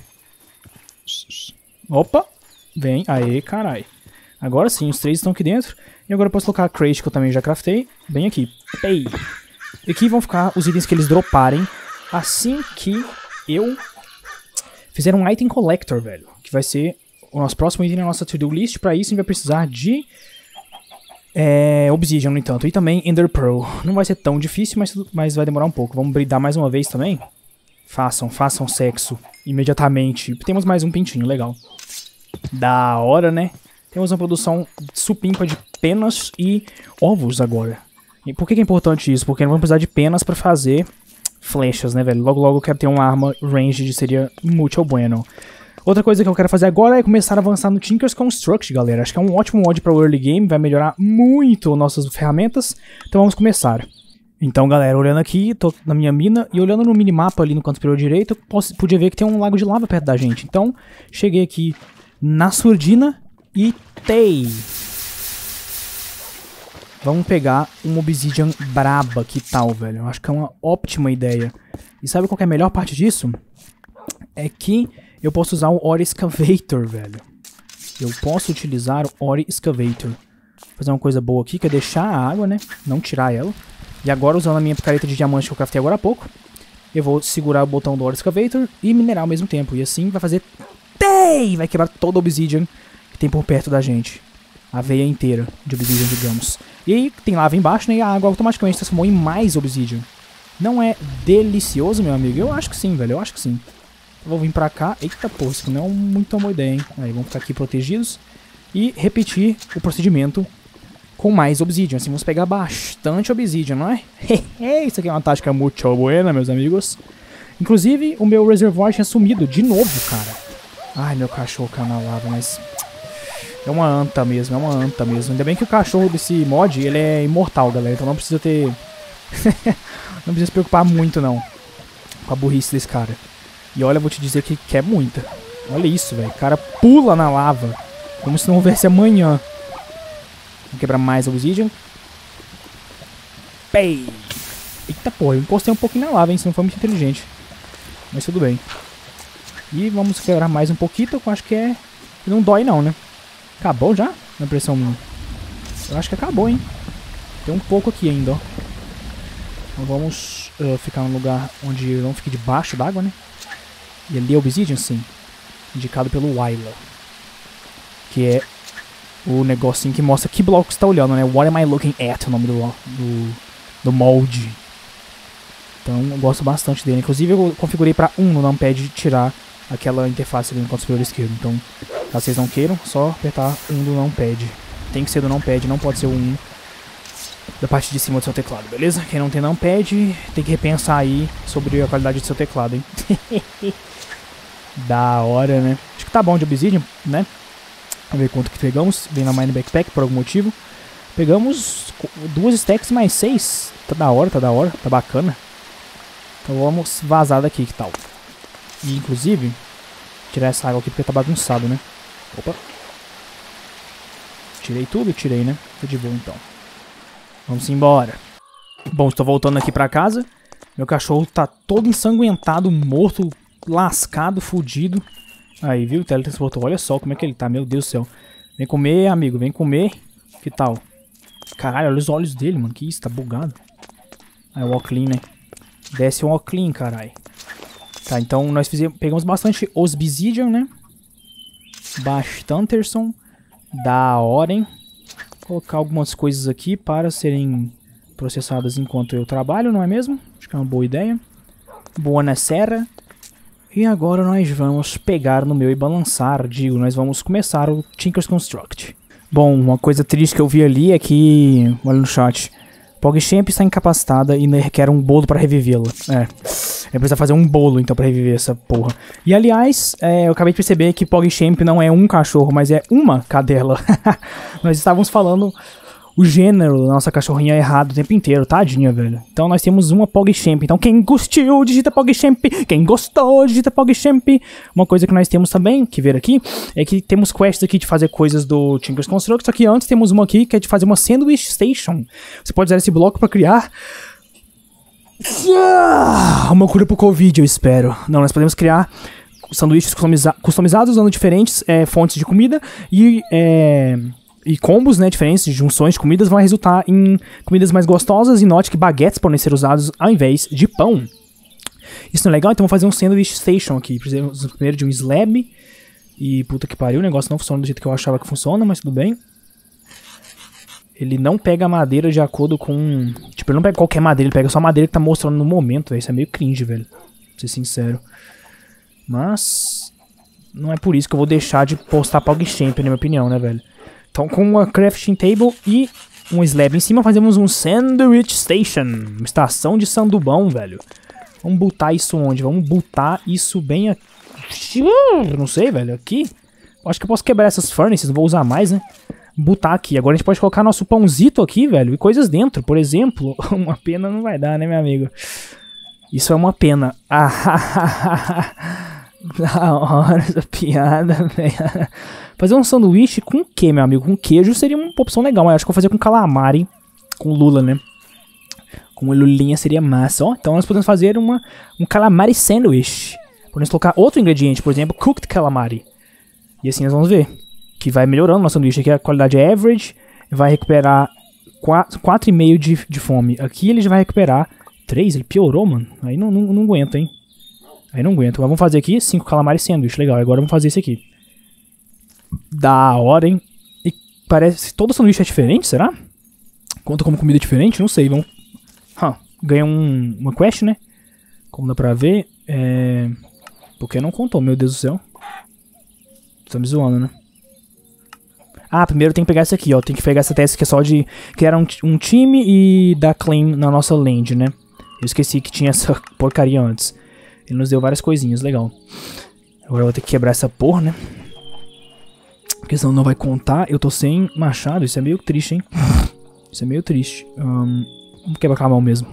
Opa! Vem, aê, carai. Agora sim, os três estão aqui dentro. E agora eu posso colocar a crate que eu também já craftei. Bem aqui. Pay. E aqui vão ficar os itens que eles droparem assim que eu fizer um item collector, velho. Que vai ser o nosso próximo item na nossa to-do list. Pra isso a gente vai precisar de é, Obsidian, no entanto. E também Ender Pearl. Não vai ser tão difícil, mas, mas vai demorar um pouco. Vamos bridar mais uma vez também. Façam, façam sexo imediatamente. Temos mais um pintinho, legal. Da hora, né? Temos uma produção supimpa de penas e ovos agora. E por que é importante isso? Porque não vamos precisar de penas pra fazer flechas, né, velho? Logo, logo eu quero ter uma arma ranged, seria muito bueno. Outra coisa que eu quero fazer agora é começar a avançar no Tinker's Construct, galera. Acho que é um ótimo mod para o early game, vai melhorar muito nossas ferramentas. Então vamos começar. Então, galera, olhando aqui, tô na minha mina e olhando no minimapa ali no canto superior direito, eu posso, podia ver que tem um lago de lava perto da gente. Então, cheguei aqui na surdina e tei. Vamos pegar uma obsidian braba, que tal, velho? Eu acho que é uma ótima ideia. E sabe qual que é a melhor parte disso? É que eu posso usar o Ore Excavator, velho. Eu posso utilizar o Ore Excavator. Vou fazer uma coisa boa aqui, que é deixar a água, né? Não tirar ela. E agora, usando a minha picareta de diamante que eu craftei agora há pouco, eu vou segurar o botão do Ore Excavator e minerar ao mesmo tempo. E assim vai fazer... Tei! Vai quebrar toda a obsidian que tem por perto da gente. A veia inteira de obsidian, digamos. E aí tem lava embaixo, né? E a água automaticamente transformou em mais obsidian. Não é delicioso, meu amigo? Eu acho que sim, velho. Eu acho que sim. Eu vou vir pra cá. Eita, porra, isso não é muito uma boa ideia, hein? Aí, vamos ficar aqui protegidos. E repetir o procedimento com mais obsidian. Assim, vamos pegar bastante obsidian, não é? Isso aqui é uma tática muito buena, meus amigos. Inclusive, o meu reservoir tinha sumido de novo, cara. Ai, meu cachorro caiu na lava, mas... É uma anta mesmo, é uma anta mesmo. Ainda bem que o cachorro desse mod, ele é imortal, galera. Então não precisa ter... não precisa se preocupar muito, não. Com a burrice desse cara. E olha, eu vou te dizer que quer muita. Olha isso, velho. O cara pula na lava. Como se não houvesse amanhã. Vou quebrar mais obsidian. Pei! Eita porra, eu encostei um pouquinho na lava, hein? Isso não foi muito inteligente. Mas tudo bem. E vamos quebrar mais um pouquinho, que eu acho que é... Não dói não, né? Acabou já? Na impressão minha. Eu acho que acabou, hein? Tem um pouco aqui ainda, ó. Então vamos uh, ficar num lugar onde eu não fique debaixo d'água, né? E ali é obsidian, sim. Indicado pelo Wyla. Que é o negocinho que mostra que bloco você está olhando, né? What am I looking at? O nome do, do, do molde. Então eu gosto bastante dele. Inclusive eu configurei para um no numpad tirar aquela interface ali no canto superior esquerdo. Então, caso vocês não queiram, só apertar um do numpad. Tem que ser do numpad, não pode ser o um da parte de cima do seu teclado, beleza? Quem não tem numpad, tem que repensar aí sobre a qualidade do seu teclado, hein? Da hora, né? Acho que tá bom de obsidian, né? Vamos ver quanto que pegamos. Vem na Mine Backpack por algum motivo. Pegamos duas stacks mais seis. Tá da hora, tá da hora, tá bacana. Então vamos vazar daqui, que tal? E inclusive, tirar essa água aqui porque tá bagunçado, né? Opa. Tirei tudo? Tirei, né? Tá de boa então. Vamos embora. Bom, estou voltando aqui pra casa. Meu cachorro tá todo ensanguentado, morto, lascado, fudido. Aí, viu? O teletransportou. Olha só como é que ele tá, meu Deus do céu. Vem comer, amigo, vem comer. Que tal? Caralho, olha os olhos dele, mano. Que isso, tá bugado. Aí o Oclean, né? Desce o Oclean, caralho. Tá, então nós fizemos, pegamos bastante obsidian, né? Bastanterson. Da hora, hein? Vou colocar algumas coisas aqui para serem processadas enquanto eu trabalho, não é mesmo? Acho que é uma boa ideia. Boa serra. E agora nós vamos pegar no meu e balançar. Digo, nós vamos começar o Tinker's Construct. Bom, uma coisa triste que eu vi ali é que... Olha no chat. PogChamp está incapacitada e requer um bolo para revivê-la. É, é precisa fazer um bolo então para reviver essa porra. E aliás, é, eu acabei de perceber que PogChamp não é um cachorro, mas é uma cadela. Nós estávamos falando o gênero da nossa cachorrinha errado o tempo inteiro, tadinha, velho. Então nós temos uma PogChamp. Então quem gostou, digita PogChamp. Quem gostou, digita PogChamp. Uma coisa que nós temos também, que ver aqui, é que temos quests aqui de fazer coisas do Tinker's Construct. Só que antes temos uma aqui que é de fazer uma Sandwich Station. Você pode usar esse bloco pra criar... uma cura pro Covid, eu espero. Não, nós podemos criar sanduíches customiza customizados usando diferentes é, fontes de comida e... É... E combos, né, diferentes de junções de comidas vão resultar em comidas mais gostosas. E note que baguetes podem ser usados ao invés de pão. Isso não é legal? Então vou fazer um sandwich station aqui. Precisamos primeiro de um slab. E puta que pariu, o negócio não funciona do jeito que eu achava que funciona, mas tudo bem. Ele não pega madeira de acordo com... Tipo, ele não pega qualquer madeira, ele pega só a madeira que tá mostrando no momento, véio. Isso é meio cringe, velho. Pra ser sincero. Mas... não é por isso que eu vou deixar de postar PogChamp, na minha opinião, né, velho? Então, com uma crafting table e um slab em cima, fazemos um sandwich station. Uma estação de sandubão, velho. Vamos botar isso onde? Vamos botar isso bem aqui. Não sei, velho. Aqui? Acho que eu posso quebrar essas furnaces. Não vou usar mais, né? botar aqui. Agora a gente pode colocar nosso pãozito aqui, velho, e coisas dentro. Por exemplo, uma pena não vai dar, né, meu amigo? Isso é uma pena. Ah, da hora essa piada, velho. Fazer um sanduíche com o quê, meu amigo? Com queijo seria uma opção legal, mas acho que eu vou fazer com calamari, com lula, né? Com lulinha seria massa, ó. Então nós podemos fazer uma, um calamari sandwich. Podemos colocar outro ingrediente, por exemplo, cooked calamari. E assim nós vamos ver que vai melhorando o nosso sanduíche. Aqui a qualidade é average, vai recuperar quatro vírgula cinco de, de fome. Aqui ele já vai recuperar três, ele piorou, mano. Aí não, não, não aguenta, hein. Aí não aguenta. Agora vamos fazer aqui cinco calamari sandwich, legal. Agora vamos fazer esse aqui. Da hora, hein. E parece, todo sanduíche é diferente, será? Conta como comida diferente? Não sei, vamos... Huh, ganha um, uma quest, né? Como dá pra ver, é... Porque não contou, meu Deus do céu. Tá me zoando, né? Ah, primeiro tem que pegar essa aqui, ó. Tem que pegar essa task que é só de criar um, um time e dar claim na nossa land, né? Eu esqueci que tinha essa porcaria antes. Ele nos deu várias coisinhas, legal. Agora eu vou ter que quebrar essa porra, né? Porque senão não vai contar. Eu tô sem machado, isso é meio triste, hein? Isso é meio triste. Um, vamos quebrar com a mão mesmo.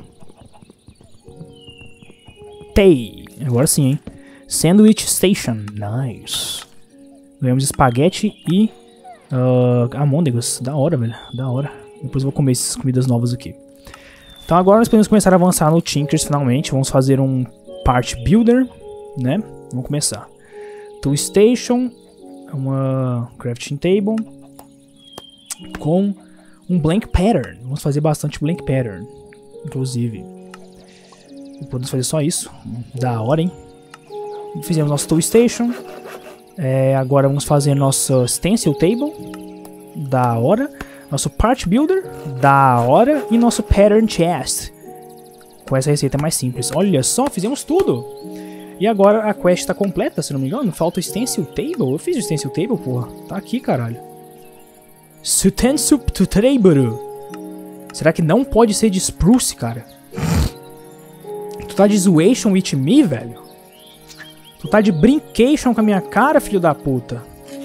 Tei! Agora sim, hein? Sandwich Station. Nice. Ganhamos espaguete e uh, amôndegas. Da hora, velho. Da hora. Depois eu vou comer essas comidas novas aqui. Então agora nós podemos começar a avançar no Tinkers finalmente. Vamos fazer um Part Builder, né? Vamos começar. Tool Station. Uma Crafting Table. Com um Blank Pattern. Vamos fazer bastante Blank Pattern. Inclusive. Podemos fazer só isso. Da hora, hein? Fizemos nosso Tool Station. É, agora vamos fazer nossa Stencil Table. Da hora. Nosso Part Builder. Da hora. E nosso Pattern Chest. Com essa receita mais simples. Olha só, fizemos tudo. E agora a quest está completa, se não me engano. Falta o Stencil Table. Eu fiz o Stencil Table, porra. Tá aqui, caralho. Stencil Table. Será que não pode ser de Spruce, cara? Tu tá de zoation with me, velho? Tu tá de brincation com a minha cara, filho da puta?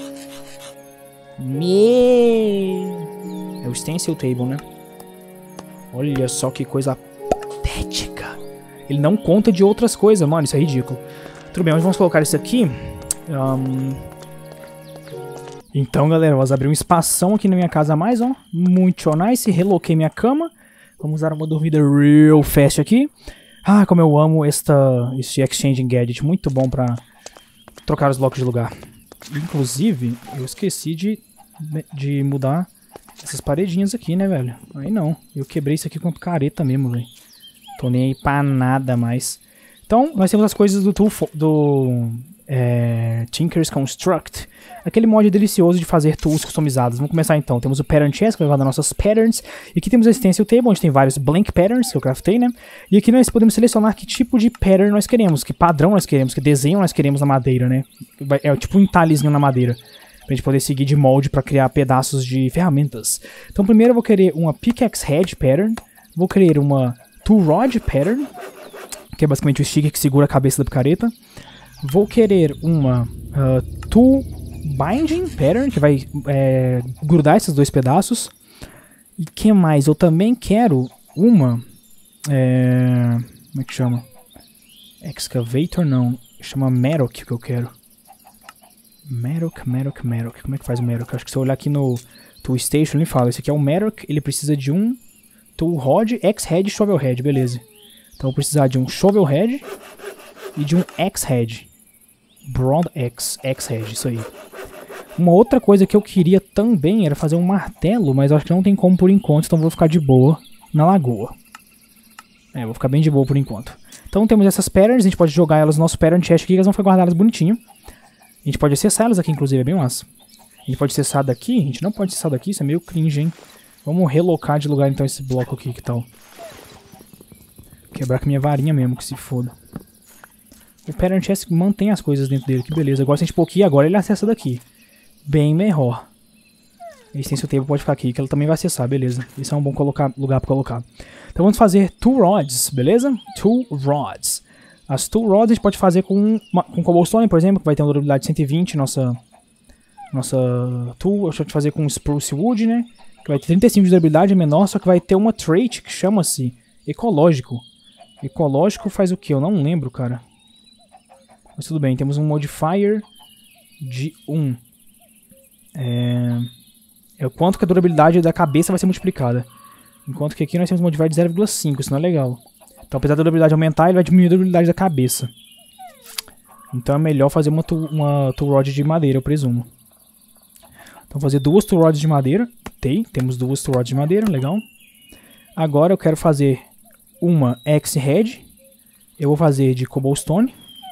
Me... É o Stencil Table, né? Olha só que coisa patética. Ele não conta de outras coisas, mano. Isso é ridículo. Tudo bem, onde vamos colocar isso aqui? Um... Então, galera, vamos abrir um espação aqui na minha casa a mais, ó. Muito nice. Reloquei minha cama. Vamos dar uma dormida real fast aqui. Ah, como eu amo esta, este Exchanging Gadget. Muito bom pra trocar os blocos de lugar. Inclusive, eu esqueci de, de mudar essas paredinhas aqui, né, velho? Aí não. Eu quebrei isso aqui com careta mesmo, velho. Tô nem aí pra nada mais. Então, nós temos as coisas do, tool, do é, Tinker's Construct. Aquele mod delicioso de fazer tools customizados. Vamos começar então. Temos o Pattern Chest, que vai guardar nossas patterns. E aqui temos a Stencil Table, onde tem vários blank patterns que eu craftei, né? E aqui nós podemos selecionar que tipo de pattern nós queremos, que padrão nós queremos, que desenho nós queremos na madeira, né? É tipo um entalhezinho na madeira. Pra gente poder seguir de molde para criar pedaços de ferramentas. Então primeiro eu vou querer uma Pickaxe Head Pattern. Vou querer uma Tool Rod Pattern, que é basicamente o stick que segura a cabeça da picareta. Vou querer uma uh, Tool Binding Pattern, que vai é, grudar esses dois pedaços. E que mais? Eu também quero uma... É, como é que chama? Excavator não. Chama Meroc que eu quero. Meroc, Meroc, Meroc. Como é que faz o Meroc? Acho que se eu olhar aqui no Tool Station ele fala. Esse aqui é o Meroc. Ele precisa de um Tool Rod, X-Head e Shovel Head. Beleza. Então eu vou precisar de um Shovel Head e de um X-Head. Broad X, X-Head, isso aí. Uma outra coisa que eu queria também era fazer um martelo, mas acho que não tem como por enquanto, então vou ficar de boa na lagoa. É, vou ficar bem de boa por enquanto. Então temos essas patterns, a gente pode jogar elas no nosso pattern chest aqui, que elas vão ficar guardadas bonitinho. A gente pode acessar elas aqui, inclusive, é bem massa. A gente pode acessar daqui, a gente não pode acessar daqui, isso é meio cringe, hein. Vamos relocar de lugar então esse bloco aqui, que tal? Quebrar com a minha varinha mesmo, que se foda. O pattern chest mantém as coisas dentro dele, que beleza. Agora se a gente pôr aqui, agora ele acessa daqui. Bem melhor. Esse Stencil Table pode ficar aqui, que ela também vai acessar, beleza. Esse é um bom colocar, lugar pra colocar. Então vamos fazer Tool Rods, beleza? Tool Rods. As Tool Rods a gente pode fazer com, uma, com Cobblestone, por exemplo, que vai ter uma durabilidade de cento e vinte, nossa, Nossa tool, deixa eu te fazer com Spruce Wood, né? Que vai ter trinta e cinco de durabilidade, é menor, só que vai ter uma trait que chama-se Ecológico. Ecológico faz o que? Eu não lembro, cara. Mas tudo bem, temos um modifier de um. É, é o quanto que a durabilidade da cabeça vai ser multiplicada. Enquanto que aqui nós temos um modifier de zero vírgula cinco, isso não é legal. Então, apesar da durabilidade aumentar, ele vai diminuir a durabilidade da cabeça. Então é melhor fazer uma tool, uma tool rod de madeira, eu presumo. Então fazer duas tool rods de madeira. Tem, temos duas tool rods de madeira, legal. Agora eu quero fazer uma X-Head. Eu vou fazer de cobblestone.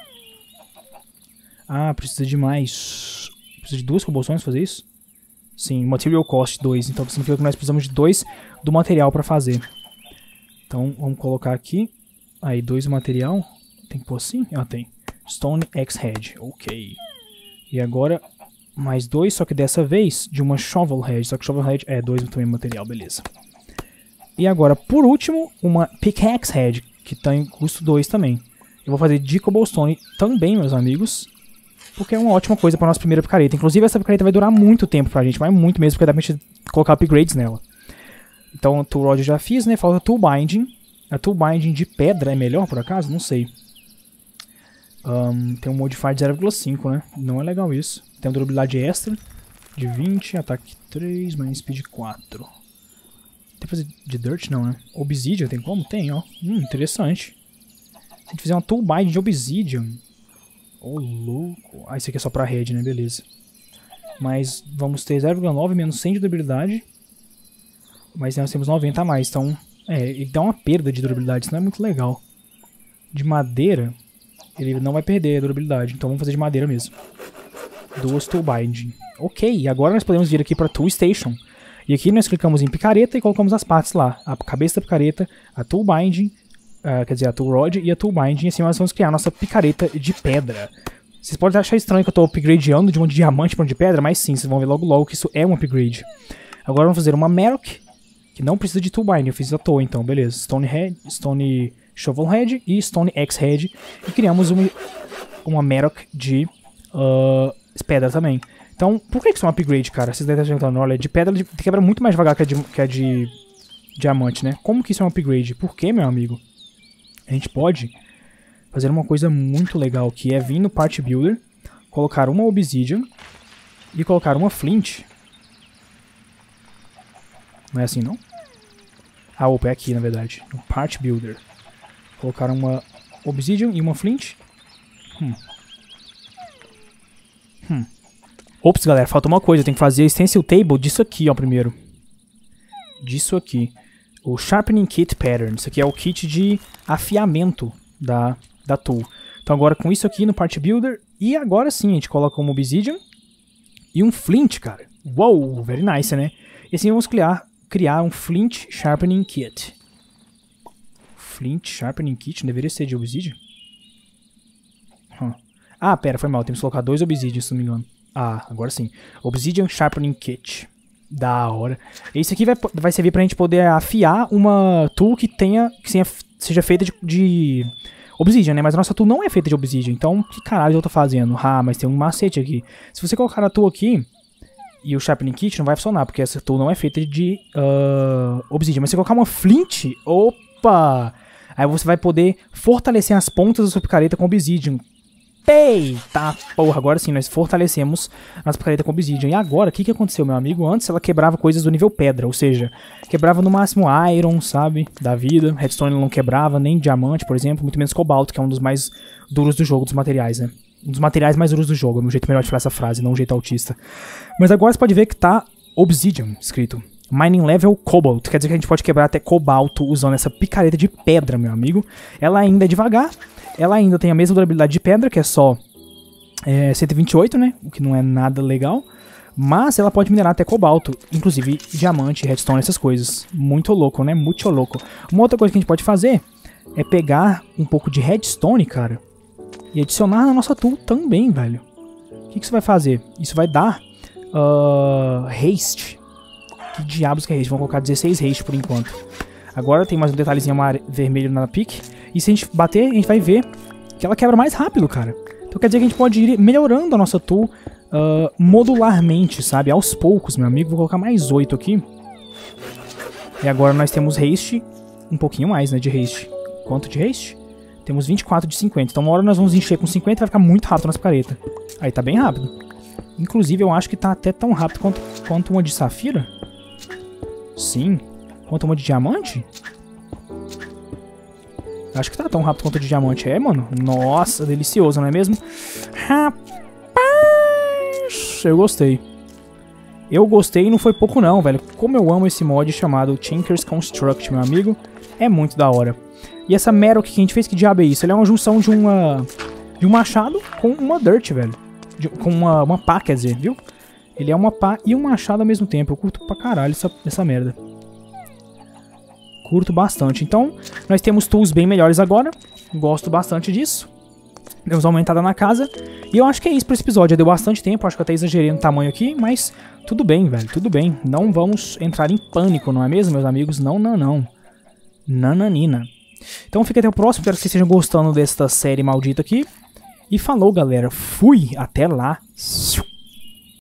Ah, precisa de mais. Precisa de duas cobblestones pra fazer isso? Sim, material cost dois. Então significa que nós precisamos de dois do material para fazer. Então vamos colocar aqui. Aí, dois do material. Tem que pôr assim? Ah, tem. Stone X-Head. Ok. E agora, mais dois, só que dessa vez de uma Shovel Head. Só que Shovel Head é dois do mesmo material, beleza. E agora, por último, uma Pickaxe Head, que tem custo dois também. Eu vou fazer de cobblestone também, meus amigos. Porque é uma ótima coisa para nossa primeira picareta. Inclusive, essa picareta vai durar muito tempo pra gente. Vai muito mesmo, porque dá pra gente colocar upgrades nela. Então, a Tool Rod eu já fiz, né? Falta Tool Binding. A Tool Binding de pedra é melhor, por acaso? Não sei. Um, tem um modifier de zero vírgula cinco, né? Não é legal isso. Tem uma durabilidade extra de vinte, ataque três, mais speed quatro. Tem que fazer de dirt? Não, né? Obsidian tem como? Tem, ó. Hum, interessante. Se a gente fizer uma Tool Binding de Obsidian... Ô, oh, louco. Ah, isso aqui é só pra rede, né? Beleza. Mas vamos ter zero vírgula nove menos cem de durabilidade. Mas nós temos noventa a mais. Então, é, ele dá uma perda de durabilidade. Isso não é muito legal. De madeira, ele não vai perder a durabilidade. Então vamos fazer de madeira mesmo. Duas Tool Binding. Ok, agora nós podemos vir aqui para Tool Station. E aqui nós clicamos em picareta e colocamos as partes lá. A cabeça da picareta, a Tool Binding... Uh, quer dizer, a Tool Rod e a Tool Binding, assim nós vamos criar a nossa picareta de pedra. Vocês podem achar estranho que eu estou upgradeando de um de diamante para um de pedra, mas sim, vocês vão ver logo logo que isso é um upgrade. Agora vamos fazer uma Merrock, que não precisa de Tool Binding, eu fiz à toa então, beleza. Stone Head, Stone Shovel Head e Stone Axe Head. E criamos uma, uma Merrock de uh, pedra também. Então, por que isso é um upgrade, cara? Vocês devem estar perguntando, olha, de pedra quebra muito mais devagar que a de, que a de diamante, né? Como que isso é um upgrade? Por que, meu amigo? A gente pode fazer uma coisa muito legal, que é vir no Part Builder, colocar uma Obsidian e colocar uma Flint. Não é assim, não? Ah, opa, é aqui, na verdade. No Part Builder. Colocar uma Obsidian e uma Flint. Hum. Hum. Ops, galera, falta uma coisa. Tem que fazer a Stencil Table disso aqui, ó, primeiro. Disso aqui. O Sharpening Kit Pattern. Isso aqui é o kit de afiamento da, da tool. Então agora com isso aqui no Part Builder. E agora sim a gente coloca uma Obsidian e um Flint, cara. Uou, very nice, né? E assim vamos criar, criar um Flint Sharpening Kit. Flint Sharpening Kit, não deveria ser de Obsidian? Huh. Ah, pera, foi mal. Temos que colocar dois Obsidian, se não me engano. Ah, agora sim. Obsidian Sharpening Kit. Da hora. Esse aqui vai, vai servir pra gente poder afiar uma tool que tenha que seja, seja feita de, de Obsidian, né? Mas a nossa tool não é feita de Obsidian. Então, que caralho eu tô fazendo? Ah, mas tem um macete aqui. Se você colocar a tool aqui e o Sharpening Kit, não vai funcionar, porque essa tool não é feita de uh, Obsidian. Mas se você colocar uma Flint, opa! Aí você vai poder fortalecer as pontas da sua picareta com Obsidian. Eita, porra, agora sim, nós fortalecemos a nossa picareta com Obsidian. E agora, o que que aconteceu, meu amigo? Antes ela quebrava coisas do nível pedra, ou seja, quebrava no máximo Iron, sabe, da vida. Redstone não quebrava, nem diamante, por exemplo, muito menos cobalto, que é um dos mais duros do jogo, dos materiais, né? Um dos materiais mais duros do jogo, é um jeito melhor de falar essa frase, não um jeito autista. Mas agora você pode ver que tá Obsidian escrito. Mining Level Cobalt, quer dizer que a gente pode quebrar até cobalto usando essa picareta de pedra, meu amigo. Ela ainda é devagar. Ela ainda tem a mesma durabilidade de pedra, que é só é, cento e vinte e oito, né? O que não é nada legal. Mas ela pode minerar até cobalto, inclusive diamante, redstone, essas coisas. Muito louco, né? Muito louco. Uma outra coisa que a gente pode fazer é pegar um pouco de redstone, cara, e adicionar na nossa tool também, velho. O que, que isso vai fazer? Isso vai dar uh, haste. Que diabos que é haste? Vamos colocar dezesseis haste por enquanto. Agora tem mais um detalhezinho vermelho na pick. E se a gente bater, a gente vai ver que ela quebra mais rápido, cara. Então quer dizer que a gente pode ir melhorando a nossa tool uh, modularmente, sabe? Aos poucos, meu amigo. Vou colocar mais oito aqui. E agora nós temos haste. Um pouquinho mais, né, de haste. Quanto de haste? Temos vinte e quatro de cinquenta. Então uma hora nós vamos encher com cinquenta e vai ficar muito rápido nas picaretas. Aí tá bem rápido. Inclusive eu acho que tá até tão rápido quanto, quanto uma de safira. Sim. Quanto uma de diamante? Acho que tá tão rápido quanto a de diamante. É, mano. Nossa, delicioso, não é mesmo? Rapaz! Eu gostei. Eu gostei e não foi pouco não, velho. Como eu amo esse mod chamado Tinker's Construct, meu amigo. É muito da hora. E essa Merock que a gente fez, que diabo é isso? Ele é uma junção de uma... de um machado com uma dirt, velho. De, com uma, uma pá, quer dizer, viu? Ele é uma pá e um machado ao mesmo tempo. Eu curto pra caralho essa, essa merda. Curto bastante. Então, nós temos tools bem melhores agora. Gosto bastante disso. Demos uma aumentada na casa. E eu acho que é isso pra esse episódio. Já deu bastante tempo. Acho que eu até exagerei no tamanho aqui. Mas tudo bem, velho. Tudo bem. Não vamos entrar em pânico, não é mesmo, meus amigos? Não, não, não. Nananina. Então fica até o próximo. Espero que vocês estejam gostando desta série maldita aqui. E falou, galera. Fui. Até lá.